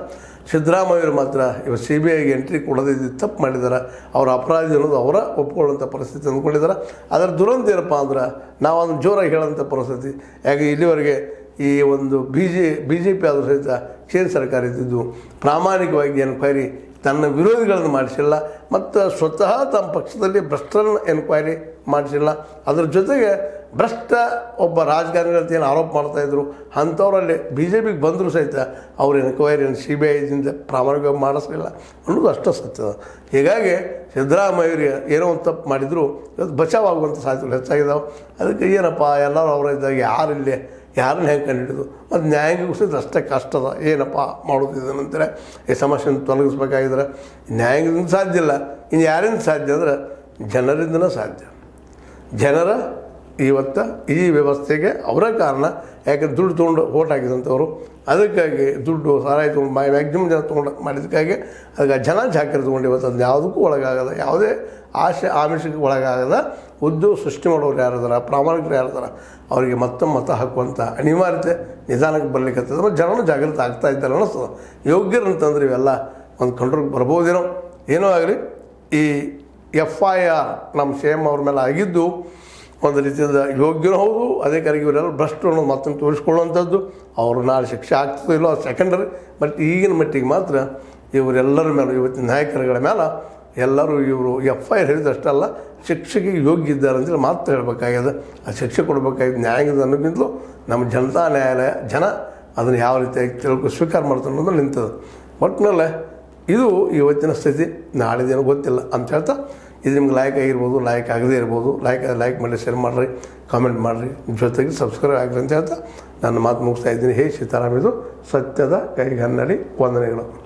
ಸಿದ್ದರಾಮಯ್ಯರು ಮಾತ್ರ ಇವರು ಸಿ ಬಿ ಐಗೆ ಎಂಟ್ರಿ ಕೊಡೋದಿದ್ದು ತಪ್ಪು ಮಾಡಿದ್ದಾರೆ. ಅವರ ಅಪರಾಧಿ ಅನ್ನೋದು ಅವರ ಒಪ್ಕೊಳ್ಳೋಂಥ ಪರಿಸ್ಥಿತಿ ಅಂದ್ಕೊಂಡಿದ್ದಾರೆ. ಅದರ ದುರಂತ ಏನಪ್ಪ ಅಂದ್ರೆ ನಾವು ಅದನ್ನು ಜೋರಾಗಿ ಹೇಳೋಂಥ ಪರಿಸ್ಥಿತಿ. ಯಾಕೆ ಇಲ್ಲಿವರೆಗೆ ಈ ಒಂದು B J B J P ಆದರೂ ಸಹಿತ ಕೇಂದ್ರ ಸರ್ಕಾರ ಇದ್ದಿದ್ದು ಪ್ರಾಮಾಣಿಕವಾಗಿ ಎನ್ಕ್ವೈರಿ ತನ್ನ ವಿರೋಧಿಗಳನ್ನು ಮಾಡಿಸಿಲ್ಲ ಮತ್ತು ಸ್ವತಃ ತಮ್ಮ ಪಕ್ಷದಲ್ಲಿ ಭ್ರಷ್ಟರನ್ನು ಎನ್ಕ್ವೈರಿ ಮಾಡಿಸಿಲ್ಲ. ಅದರ ಜೊತೆಗೆ ಭ್ರಷ್ಟ ಒಬ್ಬ ರಾಜಕಾರಣಿಗಳಂತ ಏನು ಆರೋಪ ಮಾಡ್ತಾಯಿದ್ರು ಅಂಥವರಲ್ಲಿ ಬಿ ಜೆ ಪಿಗೆ ಬಂದರೂ ಸಹಿತ ಅವ್ರ ಎನ್ಕ್ವೈರಿಯನ್ನು ಸಿ ಬಿ ಐದಿಂದ ಪ್ರಾಮಾಣಿಕವಾಗಿ ಮಾಡಿಸಲಿಲ್ಲ ಅನ್ನೋದು ಅಷ್ಟು ಸತ್ಯದ. ಹೀಗಾಗಿ ಸಿದ್ದರಾಮಯ್ಯರಿಗೆ ಏನೋ ಒಂದು ತಪ್ಪು ಮಾಡಿದ್ರು ಇವತ್ತು ಬಚಾವಾಗುವಂಥ ಸಾಧ್ಯತೆಗಳು ಹೆಚ್ಚಾಗಿದ್ದಾವೆ. ಅದಕ್ಕೆ ಏನಪ್ಪ ಎಲ್ಲರೂ ಅವರ ಇದ್ದಾಗ ಯಾರಿಲ್ಲೇ ಯಾರನ್ನ ಹೆಂಗೆ ಕಂಡುಹಿಡಿದು ಮತ್ತು ನ್ಯಾಯಾಂಗಿಕ ಅಷ್ಟೇ ಕಷ್ಟದ ಏನಪ್ಪ ಮಾಡೋದಿದ್ದೇನಂತಾರೆ ಈ ಸಮಸ್ಯೆನ ತೊಲಗಿಸ್ಬೇಕಾಗಿದ್ರೆ ನ್ಯಾಯಾಂಗದಿಂದ ಸಾಧ್ಯ ಇಲ್ಲ. ಇನ್ನು ಯಾರಿಂದ ಸಾಧ್ಯ ಅಂದ್ರೆ ಜನರಿಂದನೇ ಸಾಧ್ಯ. ಜನರ ಇವತ್ತು ಈ ವ್ಯವಸ್ಥೆಗೆ ಅವರ ಕಾರಣ. ಯಾಕೆ ದುಡ್ಡು ತೊಗೊಂಡು ಓಟ್ ಹಾಕಿದಂಥವ್ರು ಅದಕ್ಕಾಗಿ ದುಡ್ಡು ಸಾರಾಯಿ ತೊಗೊಂಡು ಮ್ಯಾಕ್ಸಿಮಮ್ ಜನ ತೊಗೊಂಡು ಮಾಡಿದ್ದಕ್ಕಾಗಿ ಅದಕ್ಕೆ ಜನ ಜಾಗ್ರತೆ ತೊಗೊಂಡು ಇವತ್ತು ಅದು ಯಾವುದಕ್ಕೂ ಒಳಗಾಗದ, ಯಾವುದೇ ಆಶೆ ಆಮಿಷಕ್ಕೆ ಒಳಗಾಗದ ಉದ್ಯೋಗ ಸೃಷ್ಟಿ ಮಾಡೋರು ಯಾರಿದಾರ, ಪ್ರಾಮಾಣಿಕರು ಯಾರಿದಾರ ಅವರಿಗೆ ಮತ್ತೊಮ್ಮೆ ಮತ ಹಾಕುವಂಥ ಅನಿವಾರ್ಯತೆ ನಿಧಾನಕ್ಕೆ ಬರಲಿಕ್ಕೆ ಜನರು ಜಾಗೃತಿ ಆಗ್ತಾ ಇದ್ದಾರೆ ಅನ್ನಿಸ್ತದೆ. ಯೋಗ್ಯರಂತಂದ್ರೆ ಇವೆಲ್ಲ ಒಂದು ಕಂಟ್ರೋಲ್ಗೆ ಬರ್ಬೋದೇನೋ. ಏನೋ ಆಗಲಿ ಈ ಎಫ್ ಐ ಆರ್ ನಮ್ಮ ಸಿ ಎಮ್ ಅವ್ರ ಮೇಲೆ ಆಗಿದ್ದು ಒಂದು ರೀತಿಯಿಂದ ಯೋಗ್ಯನೂ ಹೌದು. ಅದೇ ಕಾರಿಗೆ ಇವರೆಲ್ಲ ಭ್ರಷ್ಟರು ಅನ್ನೋದು ಮತ್ತೊಂದು ತೋರಿಸ್ಕೊಳ್ಳುವಂಥದ್ದು. ಅವರು ನಾಳೆ ಶಿಕ್ಷೆ ಆಗ್ತದೋ ಇಲ್ಲೋ ಅದು ಸೆಕೆಂಡರಿ. ಬಟ್ ಈಗಿನ ಮಟ್ಟಿಗೆ ಮಾತ್ರ ಇವರೆಲ್ಲರ ಮೇಲೆ ಇವತ್ತಿನ ನಾಯಕರುಗಳ ಮೇಲೆ ಎಲ್ಲರೂ ಇವರು ಎಫ್ ಐ ಆರ್ ಹೇಳಿದಷ್ಟಲ್ಲ ಶಿಕ್ಷೆಗೆ ಯೋಗ್ಯ ಇದ್ದಾರೆ ಅಂತೇಳಿ ಮಾತ್ರ ಹೇಳಬೇಕಾಗ್ಯದ. ಆ ಶಿಕ್ಷೆ ಕೊಡಬೇಕಾಗಿದ್ದು ನ್ಯಾಯಾಂಗದ ಅನ್ನೋಕ್ಕಿಂತಲೂ ನಮ್ಮ ಜನತಾ ನ್ಯಾಯಾಲಯ ಜನ ಅದನ್ನು ಯಾವ ರೀತಿಯಾಗಿ ತಿಳ್ಕೊ ಸ್ವೀಕಾರ ಮಾಡ್ತಾರೆ ಅನ್ನೋದು ನಿಂತದ್ದು. ಒಟ್ಟಿನಲ್ಲೇ ಇದು ಇವತ್ತಿನ ಸ್ಥಿತಿ. ನಾಳಿದೇನೋ ಗೊತ್ತಿಲ್ಲ ಅಂತ ಹೇಳ್ತಾ ಇದು ನಿಮ್ಗೆ ಲೈಕ್ ಆಗಿರ್ಬೋದು, ಲೈಕ್ ಆಗದೇ ಇರ್ಬೋದು. ಲೈಕ್ ಲೈಕ್ ಮಾಡಿ, ಶೇರ್ ಮಾಡಿರಿ, ಕಾಮೆಂಟ್ ಮಾಡಿರಿ, ಜೊತೆಗೆ ಸಬ್ಸ್ಕ್ರೈಬ್ ಆಗಿರಿ ಅಂತ ಹೇಳ್ತಾ ನನ್ನ ಮಾತು ಮುಗಿಸ್ತಾ ಇದ್ದೀನಿ. ಹೇ ಸೀತಾರಾಮ್, ಇದು ಸತ್ಯದ ಕೈಗನ್ನಡಿ. ವಂದನೆಗಳು.